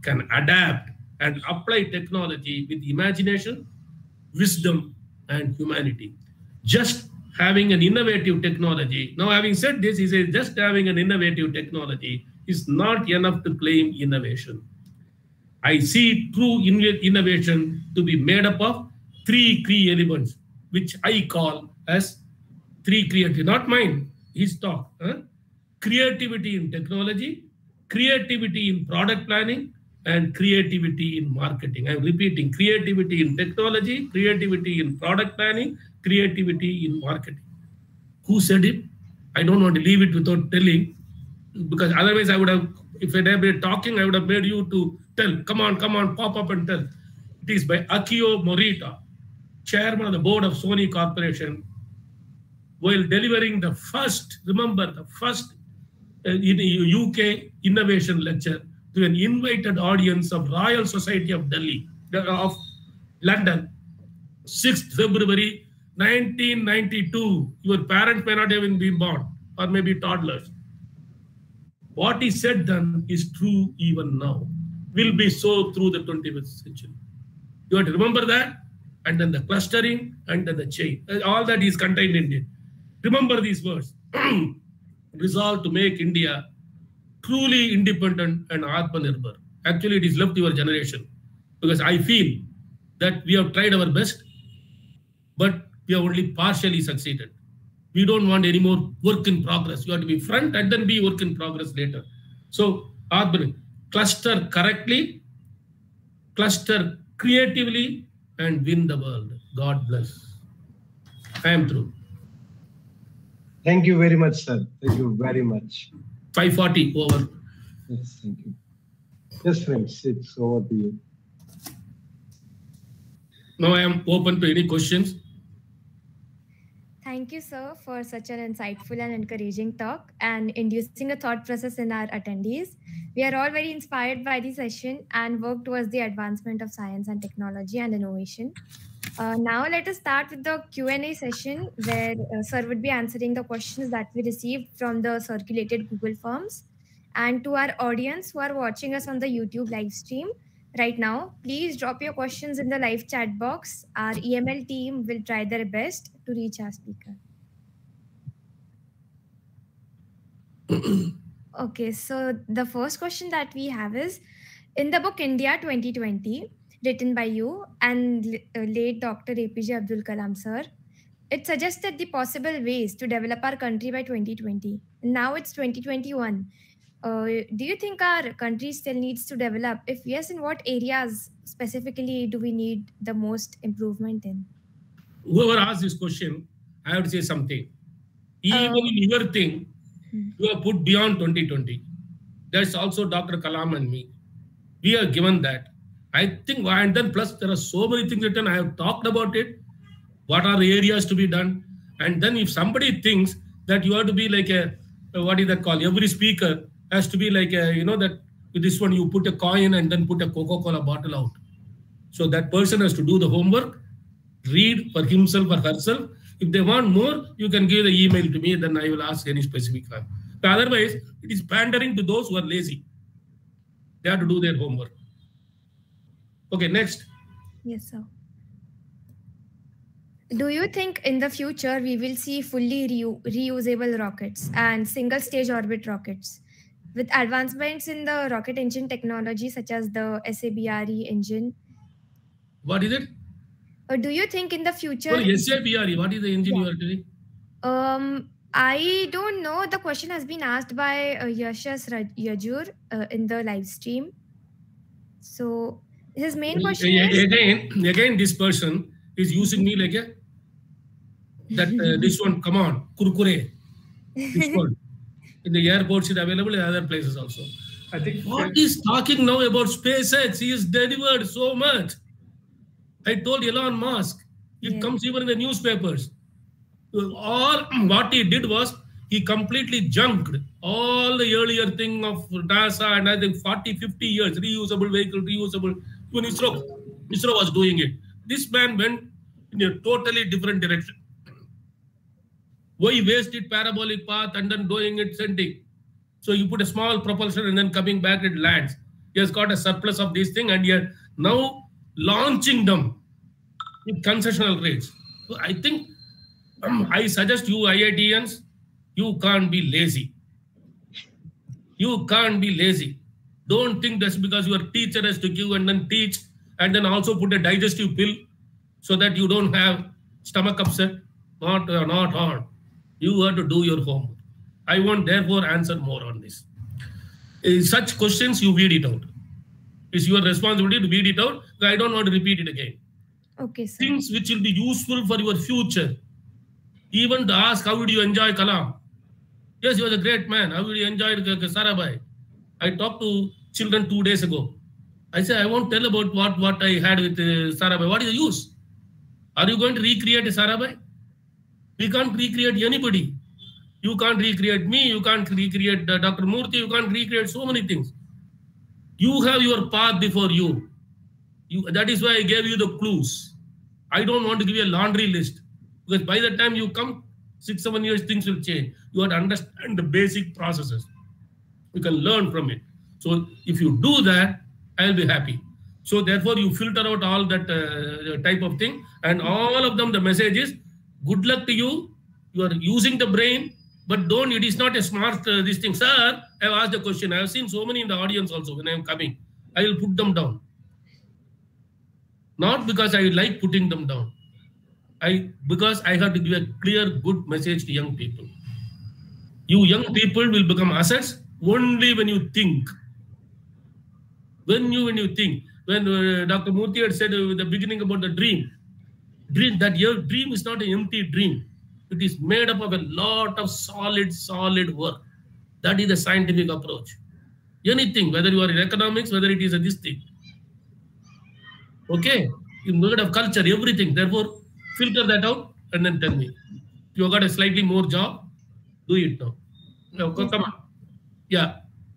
can adapt and apply technology with imagination, wisdom, and humanity. Just having an innovative technology. Now, having said this, he says just having an innovative technology is not enough to claim innovation. I see true innovation to be made up of three key elements, which I call as three creativity, not mine, his talk. Huh? Creativity in technology, creativity in product planning, and creativity in marketing. I'm repeating, creativity in technology, creativity in product planning, creativity in marketing. Who said it? I don't want to leave it without telling, because otherwise I would have, if I had been talking, I would have made you to tell, come on, come on, pop up and tell. It is by Akio Morita, chairman of the board of Sony Corporation, while delivering the first, remember the first uh, in U K innovation lecture to an invited audience of Royal Society of Delhi, of London, sixth February nineteen ninety-two. Your parents may not even be born, or maybe toddlers. What he said then is true even now, will be so through the twenty-first century. You have to remember that, and then the clustering, and then the chain. All that is contained in it. Remember these words. Resolve to make India truly independent and Atmanirbhar. Actually, it is left to your generation, because I feel that we have tried our best, but we have only partially succeeded. We don't want any more work in progress. You have to be front and then be work in progress later. So, Atmanirbhar, cluster correctly, cluster creatively, and win the world. God bless. I am through. Thank you very much, sir. Thank you very much. five forty over. Yes, thank you. Yes, friends, it's over to you. Now I am open to any questions. Thank you, sir, for such an insightful and encouraging talk and inducing a thought process in our attendees. We are all very inspired by the session and work towards the advancement of science and technology and innovation. Uh, now let us start with the Q and A session, where uh, sir would be answering the questions that we received from the circulated Google Forms. And to our audience who are watching us on the YouTube live stream right now, please drop your questions in the live chat box. Our E M L team will try their best to reach our speaker. Okay, so the first question that we have is, in the book India twenty twenty, written by you and late Doctor A P J Abdul Kalam sir, it suggested the possible ways to develop our country by twenty twenty. Now it's twenty twenty-one. Uh, do you think our country still needs to develop? If yes, in what areas specifically do we need the most improvement in? Whoever asked this question, I have to say something. Even uh, in your thing, hmm. you have put beyond twenty twenty. That's also Doctor Kalam and me. We are given that. I think, and then plus there are so many things written. I have talked about it. What are the areas to be done? And then if somebody thinks that you have to be like a, what is that called? Every speaker has to be like a, you know, that with this one you put a coin and then put a Coca-Cola bottle out. So that person has to do the homework, read for himself or herself. If they want more, you can give the email to me, then I will ask any specific time. But otherwise, it is pandering to those who are lazy. They have to do their homework. Okay, next. Yes, sir. Do you think in the future we will see fully reu reusable rockets and single stage orbit rockets? With advancements in the rocket engine technology, such as the S A B R E engine. What is it? Or do you think in the future... Oh, S A B R E, what is the engine yeah. you are doing? Um, I don't know. The question has been asked by uh, Yashas Yajur uh, in the live stream. So his main question again, is... Again, again, this person is using me like a... That uh, this one, come on, kurkure. This one. In the airports, it's available in other places also. I think what is talking now about SpaceX? He has delivered so much. I told Elon Musk, it yeah. comes even in the newspapers. All what he did was he completely junked all the earlier thing of NASA, and I think forty, fifty years, reusable vehicle, reusable. When ISRO, ISRO was doing it. This man went in a totally different direction. Why waste it parabolic path and then doing it sending? So you put a small propulsion and then coming back it lands. He has got a surplus of these things and he are now launching them with concessional rates. So I think um, I suggest you I I T Ians, you can't be lazy. You can't be lazy. Don't think that's because your teacher has to give and then teach and then also put a digestive pill so that you don't have stomach upset. Not, uh, not hard. You have to do your homework. I won't therefore answer more on this. In such questions, you weed it out. It's your responsibility to weed it out. I don't want to repeat it again. Okay, sir. Things which will be useful for your future. Even to ask, how did you enjoy Kalam? Yes, he was a great man. How did you enjoy Sarabhai? I talked to children two days ago. I said, I won't tell about what, what I had with uh, Sarabhai. What is the use? Are you going to recreate a Sarabhai? We can't recreate anybody. You can't recreate me. You can't recreate uh, Doctor Murthy. You can't recreate so many things. You have your path before you. you. That is why I gave you the clues. I don't want to give you a laundry list. Because by the time you come, six, seven years, things will change. You have to understand the basic processes. You can learn from it. So if you do that, I'll be happy. So therefore, you filter out all that uh, type of thing. And all of them, the message is, good luck to you. You are using the brain, but don't, it is not a smart, uh, this thing. Sir, I have asked a question. I have seen so many in the audience also when I am coming. I will put them down. Not because I like putting them down. I Because I have to give a clear, good message to young people. You young people will become assets only when you think. When you, when you think. When uh, Doctor Murthy had said uh, at the beginning about the dream, dream that your dream is not an empty dream. It is made up of a lot of solid, solid work. That is the scientific approach. Anything, whether you are in economics, whether it is a this thing. Okay? You made of culture, everything. Therefore, filter that out and then tell me. If you got a slightly more job, do it now. Okay, come on. Yeah.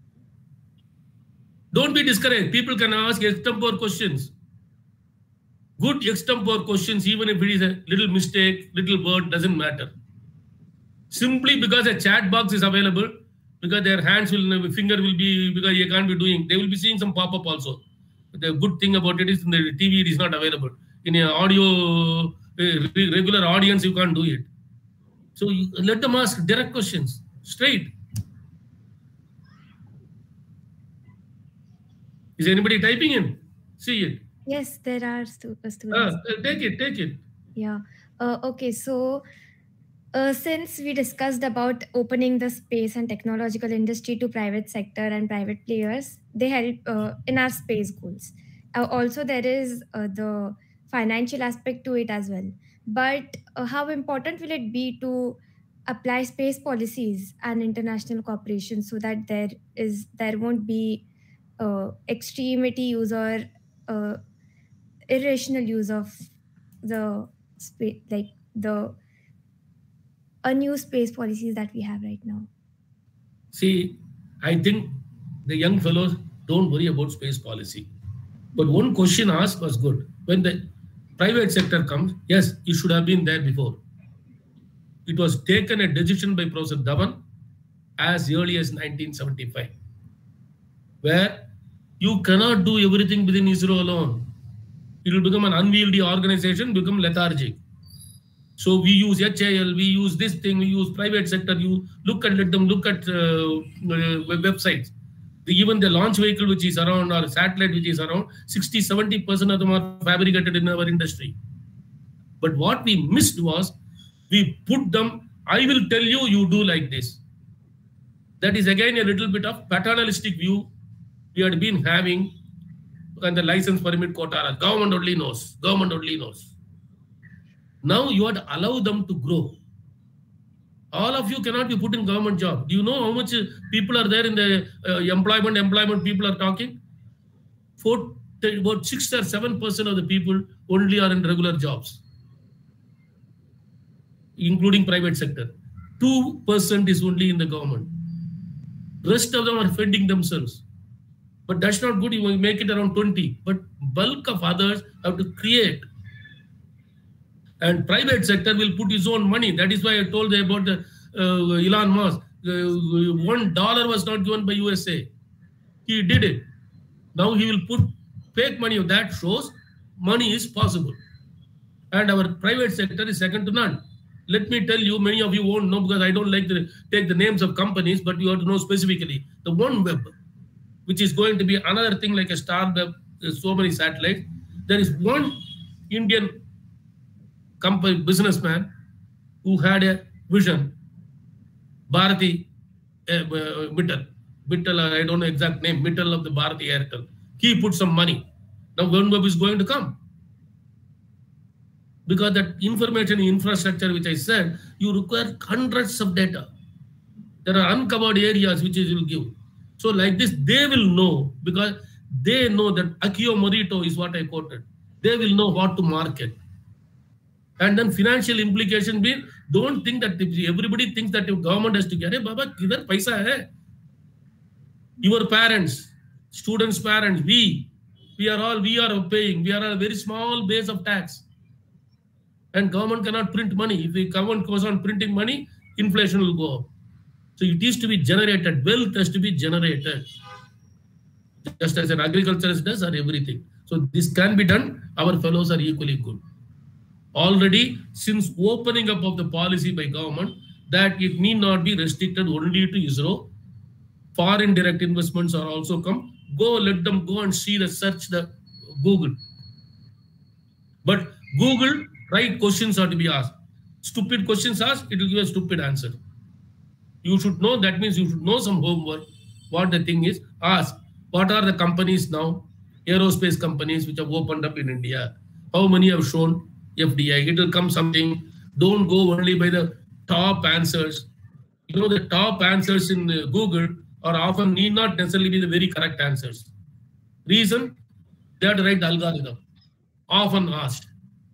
Don't be discouraged. People can ask extempore questions. Good extempore questions, even if it is a little mistake, little word, doesn't matter. Simply because a chat box is available, because their hands will, finger will be, because you can't be doing, they will be seeing some pop-up also. The good thing about it is in the T V it is not available. In an audio, regular audience, you can't do it. So you, let them ask direct questions, straight. Is anybody typing in? See it. Yes, there are stu students. Uh, take it, take it. Yeah. Uh, okay, so uh, since we discussed about opening the space and technological industry to private sector and private players, they help uh, in our space goals. Uh, also, there is uh, the financial aspect to it as well. But uh, how important will it be to apply space policies and international cooperation so that there is there won't be uh, extremity use or uh, irrational use of the space, like the unused space policies that we have right now? See, I think the young fellows don't worry about space policy. But one question asked was good. When the private sector comes, yes, it should have been there before. It was taken a decision by Professor Dhawan as early as nineteen seventy-five, where you cannot do everything within ISRO alone. It will become an unwieldy organization, become lethargic. So we use H A L, we use this thing, we use private sector. You look and let them look at uh, uh, websites. The, even the launch vehicle which is around or satellite which is around, sixty, seventy percent of them are fabricated in our industry. But what we missed was, we put them, I will tell you, you do like this. That is again a little bit of paternalistic view we had been having, and the license permit quota. Government only knows, government only knows. Now you have to allow them to grow. All of you cannot be put in government job. Do you know how much people are there in the uh, employment, employment people are talking? For about six or seven percent of the people only are in regular jobs, including private sector. two percent is only in the government. Rest of them are feeding themselves. But that's not good. You make it around twenty. But bulk of others have to create. And private sector will put his own money. That is why I told you about the uh, Elon Musk. Uh, one dollar was not given by U S A. He did it. Now he will put fake money. That shows money is possible. And our private sector is second to none. Let me tell you, many of you won't know because I don't like to take the names of companies, but you have to know specifically. The OneWeb, which is going to be another thing like a Starweb, there's so many satellites. There is one Indian company businessman who had a vision, Bharati uh, uh, Mittal. Mittal, I don't know exact name, Mittal of the Bharati Airtel. He put some money. Now OneWeb is going to come. Because that information infrastructure, which I said, you require hundreds of data. There are uncovered areas which it will give. So like this, they will know because they know that Akio Morita is what I quoted. They will know what to market. And then financial implication mean, don't think that everybody thinks that your government has to get, hey, Baba, kidhar paisa hai? Your parents, students' parents, we, we are all, we are paying. We are a very small base of tax. And government cannot print money. If the government goes on printing money, inflation will go up. So it is to be generated. Wealth has to be generated. Just as an agriculturist does or everything. So this can be done. Our fellows are equally good. Already, since opening up of the policy by government, that it need not be restricted only to ISRO. Foreign direct investments are also come. Go, let them go and see the search the Google. But Google, right questions are to be asked. Stupid questions asked, it will give a stupid answer. You should know, that means you should know some homework. What the thing is, ask, what are the companies now, aerospace companies which have opened up in India? How many have shown F D I? It will come something. Don't go only by the top answers. You know, the top answers in Google are often need not necessarily be the very correct answers. Reason, they have to write the algorithm. Often asked.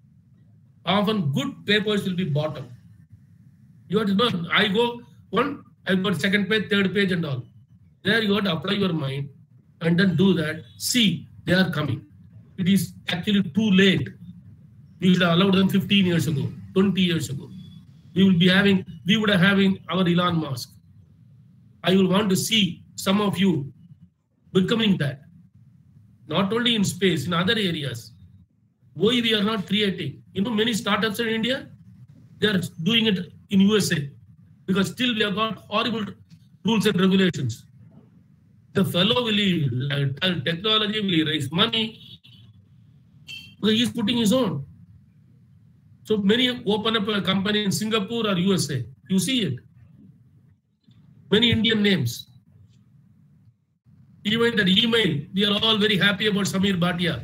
Often good papers will be bottom. You have to know, I go one, I got second page, third page and all. There you have to apply your mind and then do that. See, they are coming. It is actually too late. We should have allowed them fifteen years ago, twenty years ago. We will be having, we would have having our Elon Musk. I will want to see some of you becoming that. Not only in space, in other areas. Why we are not creating? You know, many startups in India, they are doing it in U S A because still we have got horrible rules and regulations. The fellow will tell technology, will raise money. He is putting his own. So many open up a company in Singapore or U S A. You see it. Many Indian names. Even that email, we are all very happy about Samir Bhatia.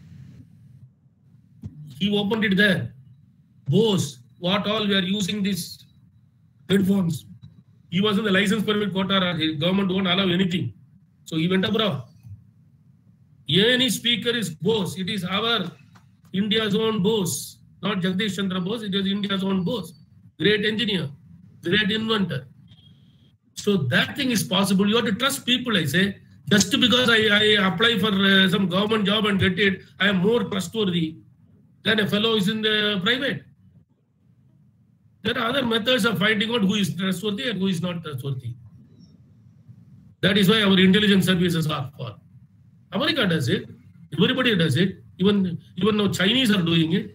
He opened it there. Bose, what all we are using these headphones. He was in the license permit quota. His government won't allow anything. So he went abroad. Any speaker is Bose. It is our India's own Bose. Not Jagdish Chandra Bose. It is India's own Bose. Great engineer. Great inventor. So that thing is possible. You have to trust people, I say. Just because I, I apply for uh, some government job and get it, I am more trustworthy than a fellow is in the private. There are other methods of finding out who is trustworthy and who is not trustworthy. That is why our intelligence services are for. America does it. Everybody does it. Even, even now Chinese are doing it.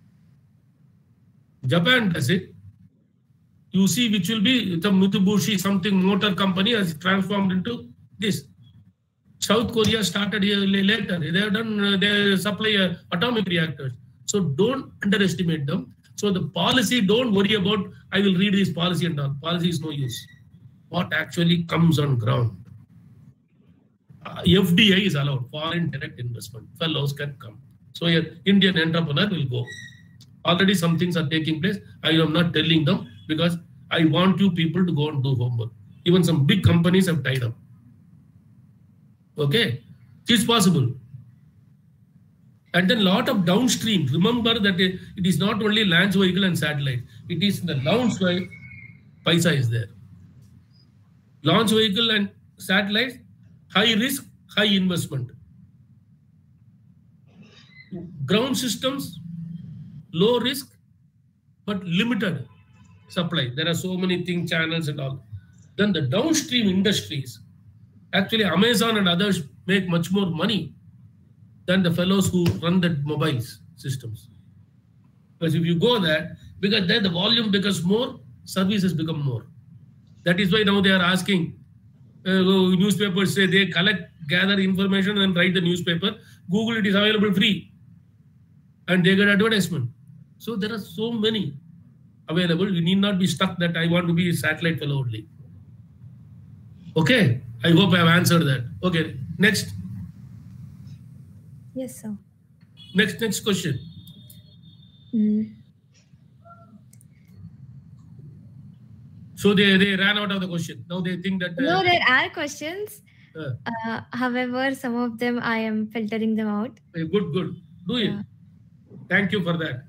Japan does it. You see which will be the Mitsubishi something motor company has transformed into this. South Korea started later. They have done, they supply uh, atomic reactors. So don't underestimate them. So the policy, don't worry about, I will read this policy and all. Policy is no use. What actually comes on ground? Uh, F D I is allowed, foreign direct investment. Fellows can come. So an Indian entrepreneur will go. Already some things are taking place. I am not telling them because I want you people to go and do homework. Even some big companies have tied up. Okay, it's possible. And then lot of downstream. Remember that it, it is not only launch vehicle and satellite. It is the launch vehicle, paisa is there. Launch vehicle and satellite, high risk, high investment. Ground systems, low risk, but limited supply. There are so many things, channels and all. Then the downstream industries, Actually, Amazon and others make much more money than the fellows who run the mobiles systems. Because if you go there, because there the volume becomes more, services become more. That is why now they are asking, uh, newspapers say they collect, gather information and write the newspaper. Google, it is available free. And they get advertisement. So there are so many available. You need not be stuck that I want to be a satellite fellow only. Okay. I hope I have answered that. Okay. Next. Yes, sir. Next, next question. Mm. So they, they ran out of the question. Now they think that... Uh, no, there are questions. Uh, uh, however, some of them I am filtering them out. Good, good. Do it. Yeah. Thank you for that.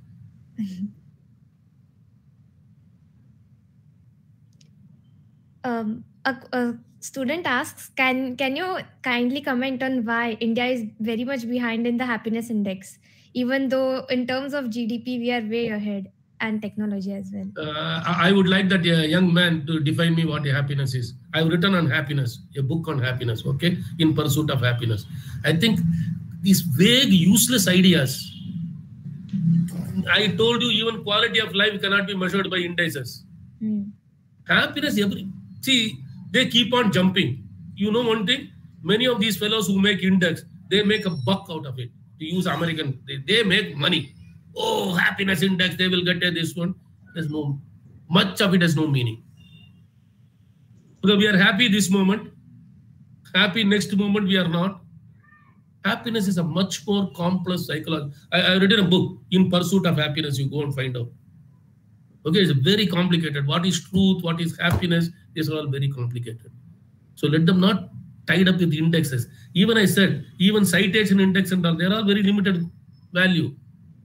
um, a, a student asks, can, can you kindly comment on why India is very much behind in the happiness index, even though in terms of G D P, we are way ahead, and technology as well? Uh, I would like that uh, young man to define me what happiness is. I've written on happiness, a book on happiness, okay? In Pursuit of Happiness. I think these vague, useless ideas, I told you even quality of life cannot be measured by indices. Mm. Happiness, every, see, they keep on jumping. You know one thing, many of these fellows who make index, they make a buck out of it. To use American, they, they make money. Oh, happiness index, they will get this one. There's no, much of it has no meaning. Because we are happy this moment, happy next moment we are not. Happiness is a much more complex psychology. I, I read in a book, In Pursuit of Happiness, you go and find out. Okay, it's very complicated. What is truth? What is happiness? These are all very complicated. So let them not tied up with indexes. Even I said, even citation index and all, they're all very limited value.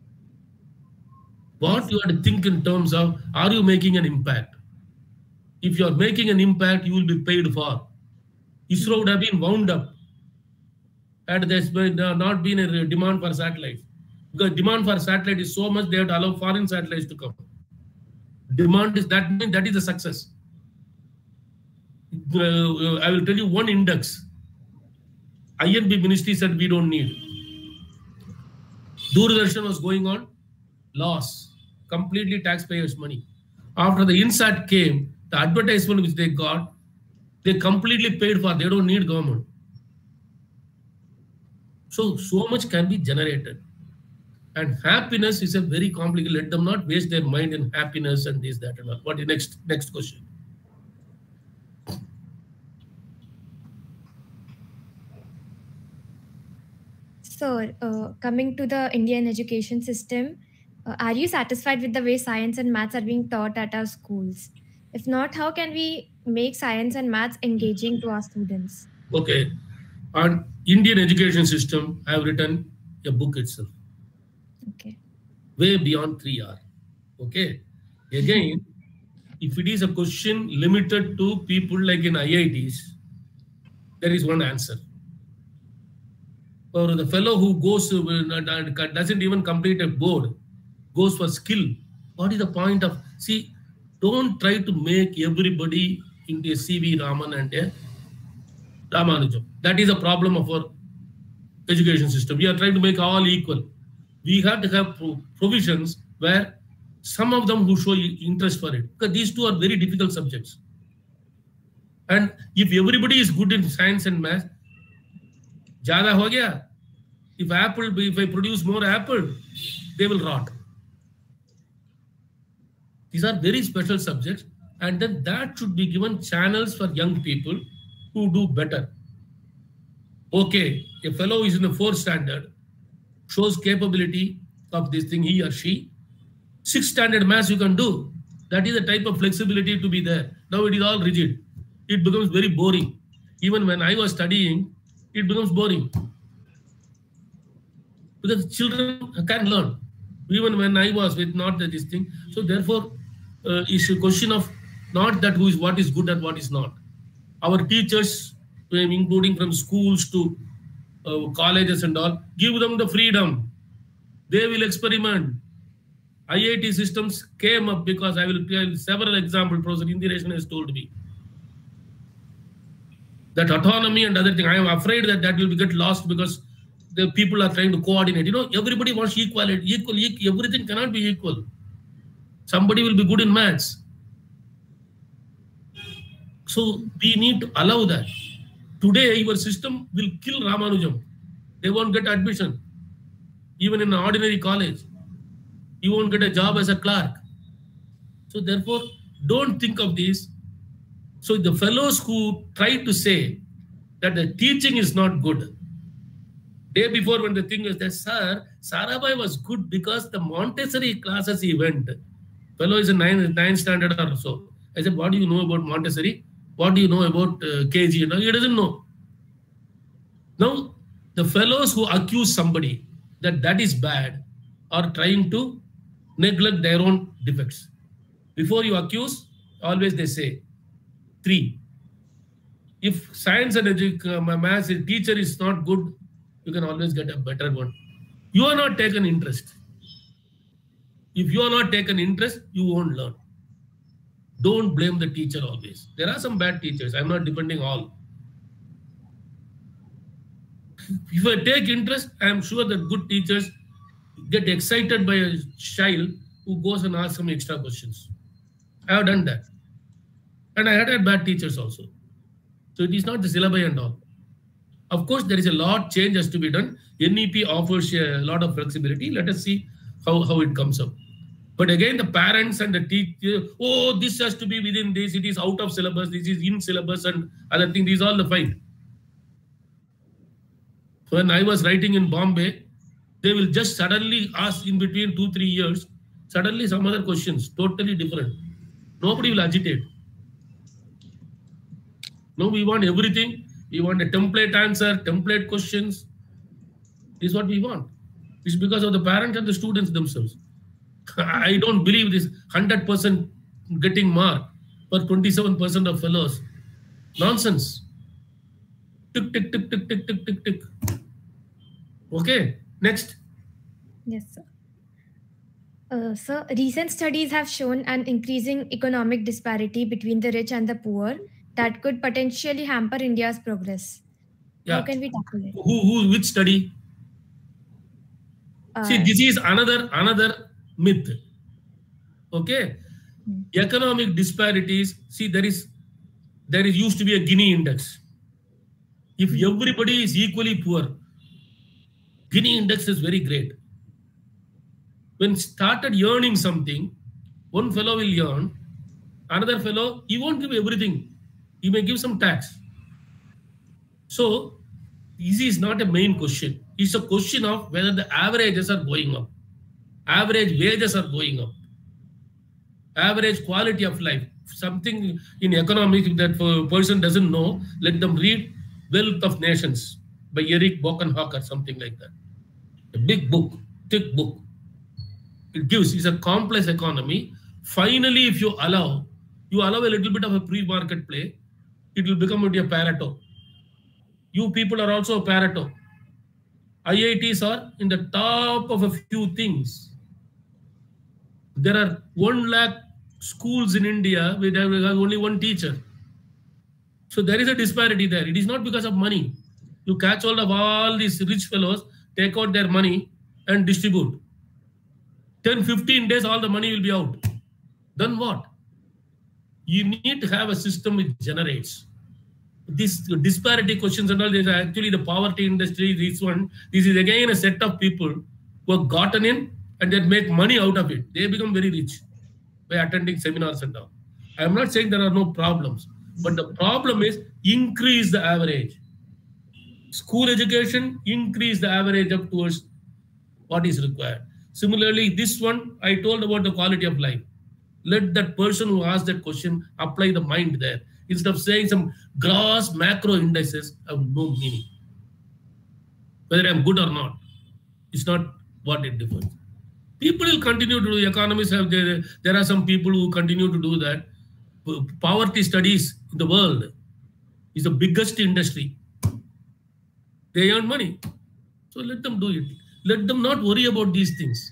What you have to think in terms of, are you making an impact? If you are making an impact, you will be paid for. ISRO would have been wound up had there's not been a demand for satellites. Because demand for satellite is so much, they have to allow foreign satellites to come. Demand is that, that is a success. Uh, I will tell you one index. I N B ministry said we don't need. Doordarshan was going on, loss, completely taxpayers' money. After the INSAT came, the advertisement which they got, they completely paid for, they don't need government. So, so much can be generated. And happiness is a very complicated, let them not waste their mind in happiness and this, that and all. What is next, next question? So, uh, coming to the Indian education system, uh, are you satisfied with the way science and maths are being taught at our schools? If not, how can we make science and maths engaging to our students? Okay. On Indian education system, I have written a book itself. Okay. Way beyond three R. Okay. Again, if it is a question limited to people like in I I Ts, there is one answer. Or the fellow who goes uh, doesn't even complete a board, goes for skill. What is the point of, see, don't try to make everybody into a C V Raman and a Ramanujam. That is a problem of our education system. We are trying to make all equal. We have to have provisions where some of them who show interest for it, because these two are very difficult subjects. And if everybody is good in science and math, jada ho gaya. If apple, if I produce more apple, they will rot. These are very special subjects, and then that should be given channels for young people who do better. Okay, a fellow is in the fourth standard, shows capability of this thing, he or she. Sixth standard maths you can do. That is the type of flexibility to be there. Now it is all rigid. It becomes very boring. Even when I was studying, it becomes boring. Because children can learn. Even when I was with not this thing. So therefore, uh, it's a question of not that who is what is good and what is not. Our teachers, including from schools to uh, colleges and all, give them the freedom. They will experiment. I I T systems came up because I will tell several examples, Professor Indiresh has told me. That autonomy and other thing, I am afraid that that will get lost because the people are trying to coordinate. You know, everybody wants equality, equal, equal, everything cannot be equal. Somebody will be good in maths. So we need to allow that. Today, your system will kill Ramanujam. They won't get admission. Even in an ordinary college, you won't get a job as a clerk. So therefore, don't think of this. So the fellows who try to say that the teaching is not good, day before when the thing was that, sir, Sarabhai was good because the Montessori classes he went. Fellow is in ninth, ninth standard or so. I said, what do you know about Montessori? What do you know about uh, K G? No, he doesn't know. Now, the fellows who accuse somebody that that is bad are trying to neglect their own defects. Before you accuse, always they say, three. If science and uh, maths teacher is not good, you can always get a better one. You are not taken interest. If you are not taken interest, you won't learn. Don't blame the teacher always. There are some bad teachers. I'm not defending all. If I take interest, I am sure that good teachers get excited by a child who goes and asks some extra questions. I have done that. And I had had bad teachers also. So it is not the syllabi and all. Of course, there is a lot change has to be done. N E P offers a lot of flexibility. Let us see how, how it comes up. But again, the parents and the teacher, oh, this has to be within this, it is out of syllabus, this is in syllabus and other things, these are all the fight. When I was writing in Bombay, they will just suddenly ask in between two, three years, suddenly some other questions, totally different. Nobody will agitate. No, we want everything. We want a template answer, template questions. This is what we want. It's because of the parents and the students themselves. I don't believe this one hundred percent getting mark for twenty-seven percent of fellows. Nonsense. Tick, tick, tick, tick, tick, tick, tick, tick. Okay, next. Yes, sir. Uh, sir, recent studies have shown an increasing economic disparity between the rich and the poor that could potentially hamper India's progress. Yeah. How can we tackle it? Who, who, which study? Uh, See, this is another, another myth. Okay. Hmm. Economic disparities. See, there is, there is used to be a Gini index. If everybody is equally poor, Gini index is very great. When started earning something, one fellow will earn, another fellow, he won't give everything. He may give some tax. So, this is not a main question. It's a question of whether the averages are going up. Average wages are going up. Average quality of life. Something in economics that a person doesn't know, let them read Wealth of Nations by Eric Bokenhocker, something like that. A big book, thick book. It gives, it's a complex economy. Finally, if you allow, you allow a little bit of a pre-market play, it will become a Pareto. You people are also a Pareto. I I Ts are in the top of a few things. There are one lakh schools in India with only one teacher. So there is a disparity there. It is not because of money. You catch hold of all these rich fellows, take out their money and distribute. ten, fifteen days, all the money will be out. Then what? You need to have a system which generates. This disparity questions and all this, actually the poverty industry, this one, this is again a set of people who have gotten in and they make money out of it. They become very rich by attending seminars and all. I am not saying there are no problems, but the problem is increase the average. School education, increase the average up towards what is required. Similarly, this one, I told about the quality of life. Let that person who asked that question apply the mind there. Instead of saying some gross macro indices have no meaning. Whether I'm good or not, it's not what it differs. People will continue to do, economists have, there, there are some people who continue to do that. Poverty studies in the world is the biggest industry. They earn money. So let them do it. Let them not worry about these things.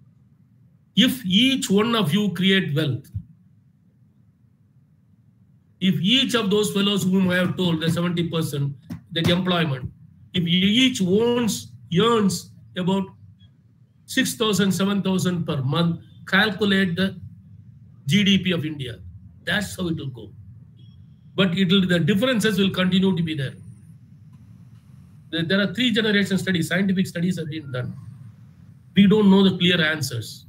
If each one of you create wealth, If each of those fellows whom I have told, the seventy percent, that employment, if each owns, earns about six thousand, seven thousand per month, calculate the G D P of India. That's how it will go. But it will, the differences will continue to be there. There are three generation studies, scientific studies have been done. We don't know the clear answers.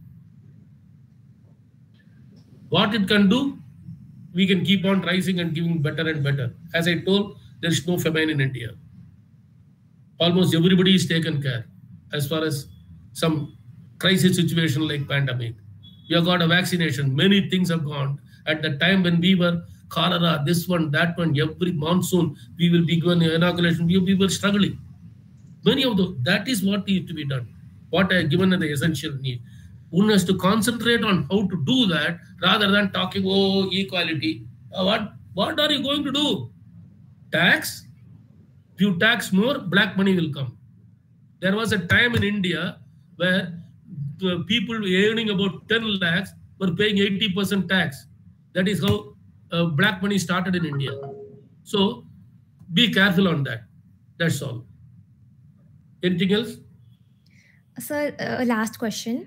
What it can do, we can keep on rising and giving better and better. As I told, there is no famine in India. Almost everybody is taken care as far as some crisis situation like pandemic. We have got a vaccination. Many things have gone. At the time when we were cholera, this one, that one, every monsoon, we will be given inoculation. We, we were struggling. Many of those, that is what needs to be done. What I have given as the essential need. One has to concentrate on how to do that rather than talking, oh, equality. Uh, what, what are you going to do? Tax? If you tax more, black money will come. There was a time in India where the people earning about ten lakhs were paying eighty percent tax. That is how uh, black money started in India. So be careful on that. That's all. Anything else? Sir, uh, last question.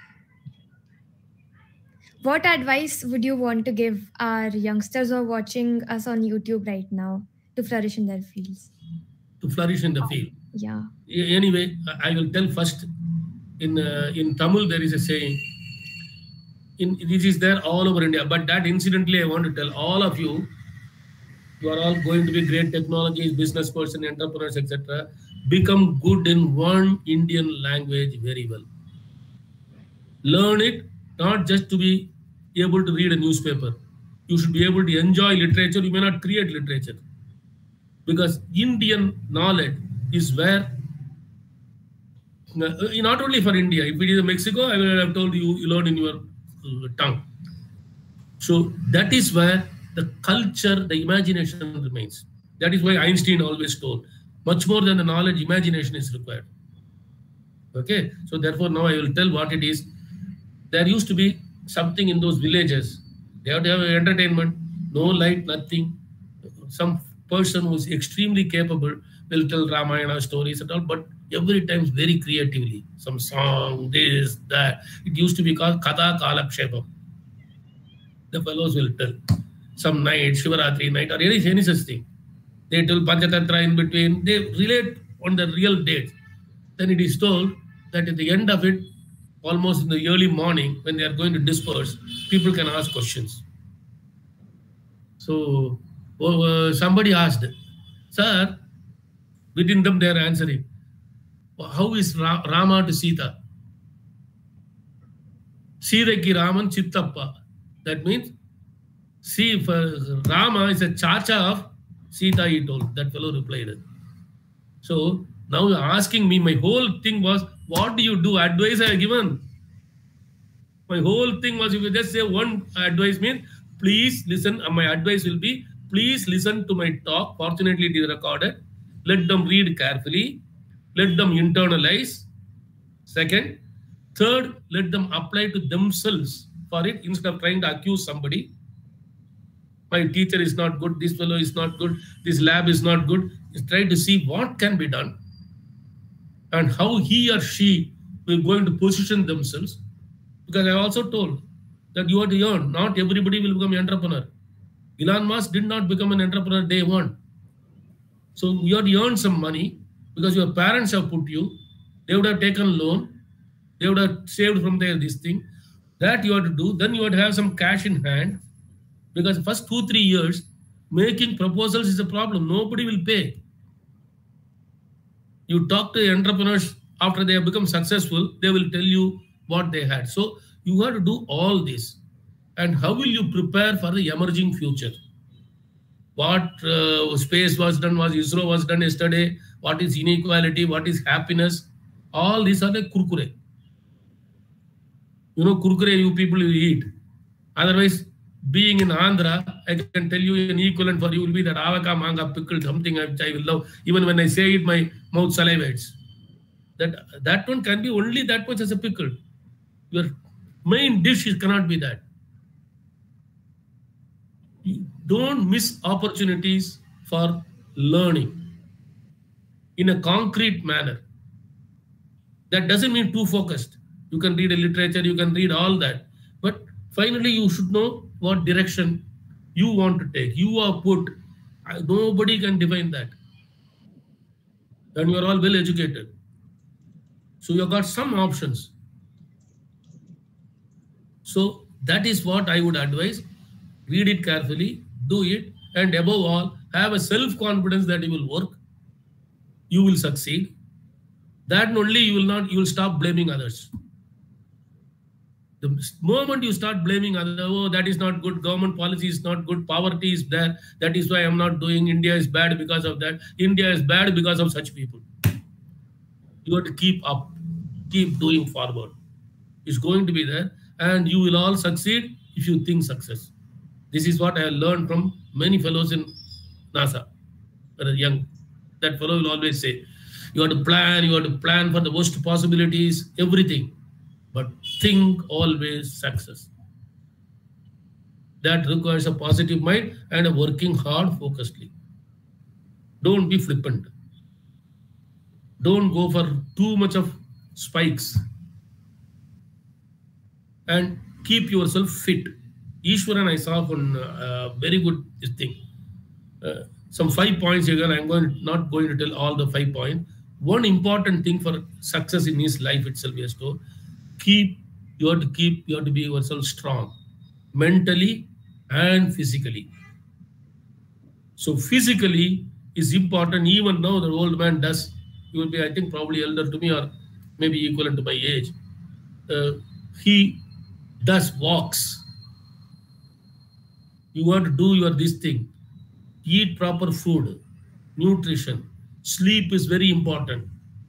What advice would you want to give our youngsters who are watching us on YouTube right now to flourish in their fields? To flourish in the field. Yeah. Anyway, I will tell first. In uh, in Tamil, there is a saying. In this is there all over India. But that incidentally, I want to tell all of you. You are all going to be great technologies, business person, entrepreneurs, et cetera. Become good in one Indian language very well. Learn it, not just to be able to read a newspaper. You should be able to enjoy literature. You may not create literature. Because Indian knowledge is where, not only for India, if it is Mexico, I will have told you, you learn in your uh, tongue. So that is where the culture, the imagination remains. That is why Einstein always told, much more than the knowledge, imagination is required. Okay, so therefore now I will tell what it is. There used to be something in those villages. They have to have entertainment, no light, nothing. Some person who is extremely capable will tell Ramayana stories and all, but every time very creatively. Some song, this, that. It used to be called Katha Kalakshepam. The fellows will tell. Some night, Shivaratri night, or any, any such thing. They tell Panchatantra in between. They relate on the real date. Then it is told that at the end of it, almost in the early morning, when they are going to disperse, people can ask questions. So oh, uh, somebody asked, sir, within them they are answering, how is Ra Rama to Sita? Sita ki Raman Chittappa. That means, see, for Rama is a chacha of Sita, he told. That fellow replied. So now you're asking me, my whole thing was, what do you do? Advice I have given. My whole thing was, if you just say one advice, means, please listen. And my advice will be, please listen to my talk. Fortunately, it is recorded. Let them read carefully. Let them internalize. Second. Third, let them apply to themselves for it instead of trying to accuse somebody. My teacher is not good. This fellow is not good. This lab is not good. Just try to see what can be done and how he or she will going to position themselves. Because I also told that you have to earn. Not everybody will become an entrepreneur. Elon Musk did not become an entrepreneur day one. So you have to earn some money because your parents have put you. They would have taken loan. They would have saved from there this thing. That you have to do. Then you have to have some cash in hand. Because first two, three years, making proposals is a problem. Nobody will pay. You talk to entrepreneurs after they have become successful, they will tell you what they had. So you have to do all this. And how will you prepare for the emerging future? What uh, space was done, was ISRO was done yesterday. What is inequality? What is happiness? All these are like kurkure. You know, kurkure you people will eat. Otherwise, being in Andhra, I can tell you an equivalent for you will be that avaka manga pickle, something which I will love. Even when I say it, my mouth salivates. That, that one can be only that much as a pickle. Your main dish cannot be that. Don't miss opportunities for learning in a concrete manner. That doesn't mean too focused. You can read a literature, you can read all that. But finally, you should know what direction you want to take. You are put. Nobody can define that. And you are all well educated. So you have got some options. So that is what I would advise. Read it carefully, do it, and above all, have a self-confidence that you will work, you will succeed. That only you will not, you will stop blaming others. The moment you start blaming others, oh, that is not good, government policy is not good, poverty is there, that is why I'm not doing, India is bad because of that, India is bad because of such people. You have to keep up, keep doing forward. It's going to be there, and you will all succeed if you think success. This is what I have learned from many fellows in NASA, that are young. That fellow will always say, you have to plan, you have to plan for the worst possibilities, everything. But think always success. That requires a positive mind and a working hard focusedly. Don't be flippant. Don't go for too much of spikes. And keep yourself fit. Ishwaran, I saw one uh, very good thing. Uh, some five points here. I'm going not going to tell all the five points. One important thing for success in his life itself is to keep. You have to keep. You have to be yourself strong, mentally and physically. So physically is important. Even now, the old man does. He will be, I think, probably elder to me or maybe equivalent to my age. Uh, he does walks. You want to do your this thing. Eat proper food, nutrition. Sleep is very important.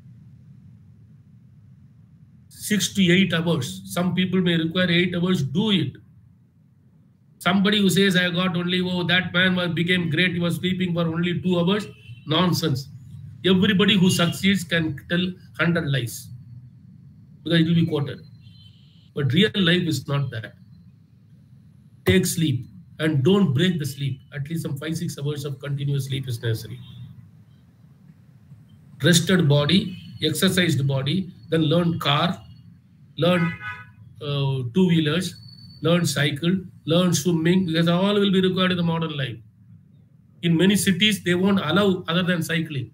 Six to eight hours. Some people may require eight hours. Do it. Somebody who says, I got only, oh, that man was became great. He was sleeping for only two hours. Nonsense. Everybody who succeeds can tell one hundred lies because it will be quoted. But real life is not that. Take sleep and don't break the sleep. At least some five, six hours of continuous sleep is necessary. Rested body, exercised body, then learn car, learn uh, two-wheelers, learn cycle, learn swimming, because all will be required in the modern life. In many cities, they won't allow other than cycling.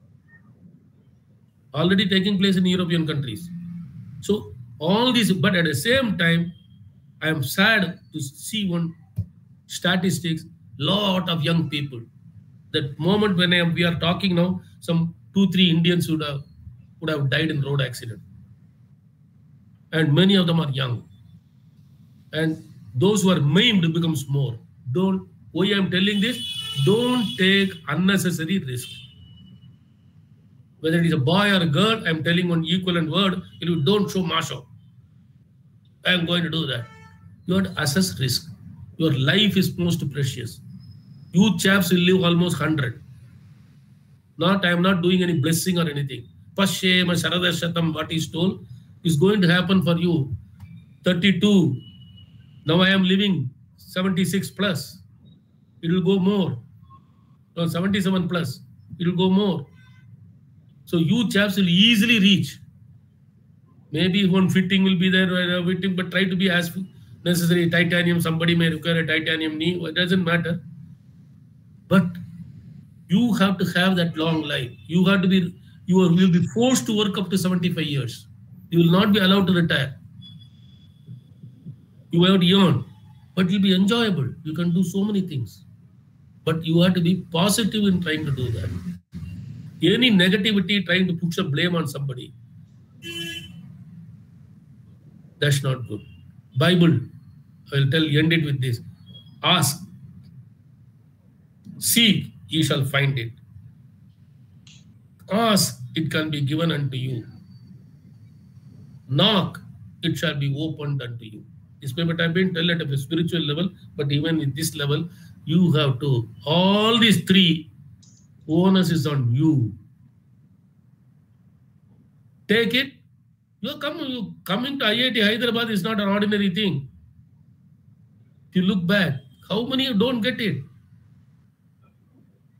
Already taking place in European countries. So all these, but at the same time, I am sad to see one statistics, lot of young people. That moment when I am, we are talking now, some two, three Indians would have, would have died in road accident. And many of them are young. And those who are maimed becomes more. Don't, why I am telling this, don't take unnecessary risk. Whether it is a boy or a girl, I am telling one equivalent word, if you don't show macho, I am going to do that. You have to assess risk. Your life is most precious. You chaps will live almost one hundred. Not, I am not doing any blessing or anything. Pashyema Sharadashatam, what is told, is going to happen for you. thirty-two. Now I am living seventy-six plus. It will go more. No, seventy-seven plus. It will go more. So you chaps will easily reach. Maybe one fitting will be there, fitting, but try to be as necessary. Titanium, somebody may require a titanium knee. It doesn't matter. But you have to have that long life. You have to be, you will be forced to work up to seventy-five years. You will not be allowed to retire. You have to earn, but it will be enjoyable. You can do so many things. But you have to be positive in trying to do that. Any negativity, trying to put a blame on somebody, that's not good. Bible, I will tell, end it with this. Ask, seek, ye shall find it. Ask, it can be given unto you. Knock, it shall be opened unto you. This may have been told at a spiritual level, but even in this level, you have to, all these three, onus is on you. Take it. You come, you coming to I I T Hyderabad is not an ordinary thing. If you look back, how many don't get it?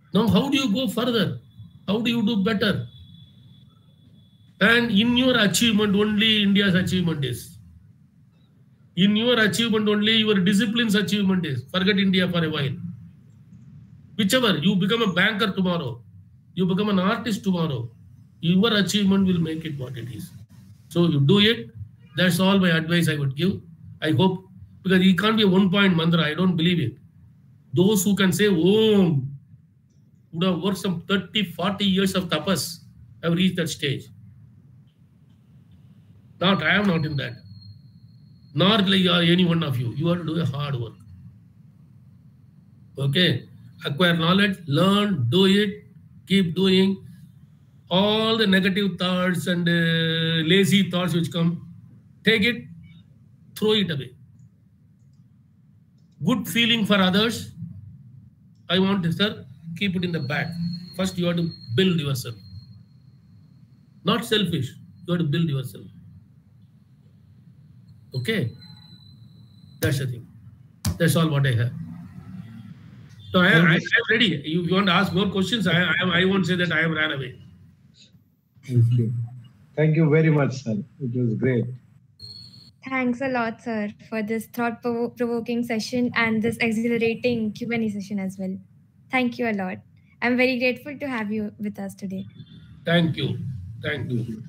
Now, how do you go further? How do you do better? And in your achievement, only India's achievement is. In your achievement, only your discipline's achievement is. Forget India for a while. Whichever, you become a banker tomorrow, you become an artist tomorrow, your achievement will make it what it is. So you do it. That's all my advice I would give. I hope, because it can't be a one-point mantra. I don't believe it. Those who can say Om would have worked some thirty, forty years of tapas have reached that stage. Not, I am not in that. Nor like any one of you. You have to do a hard work. Okay? Acquire knowledge, learn, do it, keep doing. All the negative thoughts and uh, lazy thoughts which come, take it, throw it away. Good feeling for others, I want to, sir, keep it in the back. First, you have to build yourself. Not selfish, you have to build yourself. Okay? That's the thing. That's all what I have. So I, I, I'm ready. You, you want to ask more questions? I, I, I won't say that I have ran away. Thank you. Thank you very much, sir. It was great. Thanks a lot, sir, for this thought-provoking session and this exhilarating Q and A session as well. Thank you a lot. I'm very grateful to have you with us today. Thank you. Thank you.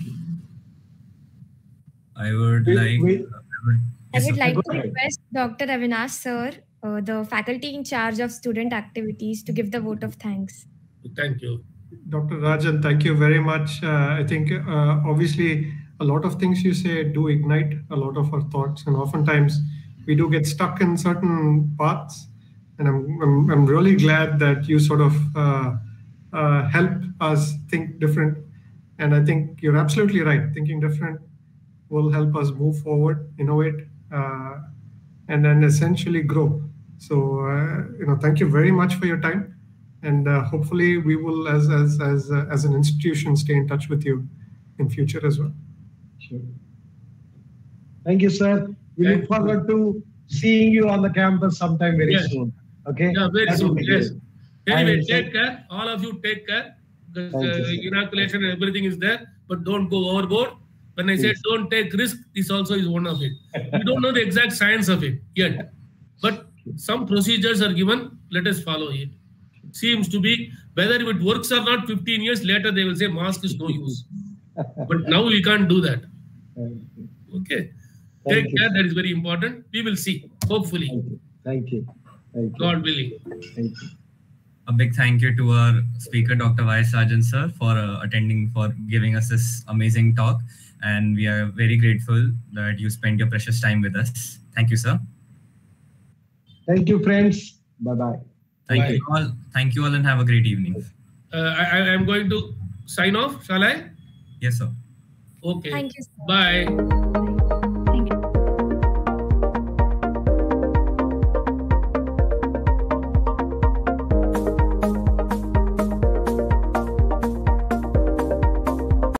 I would Wait, like... wait. I would, I would like go to ahead. request Doctor Avinash, sir, uh, the faculty in charge of student activities, to give the vote of thanks. Thank you. Doctor Rajan, thank you very much. Uh, I think uh, obviously a lot of things you say do ignite a lot of our thoughts, and oftentimes we do get stuck in certain paths. And I'm I'm, I'm really glad that you sort of uh, uh, help us think different. And I think you're absolutely right. Thinking different will help us move forward, innovate, uh, and then essentially grow. So uh, you know, thank you very much for your time. And uh, hopefully we will, as as as uh, as an institution, stay in touch with you in future as well. Sure. Thank you, sir. We Thank look forward to seeing you on the campus sometime very Yes. soon. Okay? Yeah, very That will soon. be Yes. great. Anyway, And- take care. All of you take care. Because Thank you, uh, sir. inoculation and everything is there, but don't go overboard. When I say Yes. don't take risk, this also is one of it. We don't know the exact science of it yet, but some procedures are given. Let us follow it. Seems to be, whether it works or not, fifteen years later they will say mask is no use. But now we can't do that. Thank you. Okay. Thank Take you, care. sir. That is very important. We will see. Hopefully. Thank you. Thank you. Thank you. God willing. Thank you. a big thank you to our speaker, Doctor Y S Rajan, sir, for uh, attending, for giving us this amazing talk. And we are very grateful that you spent your precious time with us. Thank you, sir. Thank you, friends. Bye-bye. Thank Bye. you all. Thank you all and have a great evening. Uh, I, I am going to sign off. Shall I? Yes, sir. Okay. Thank you, sir. Bye.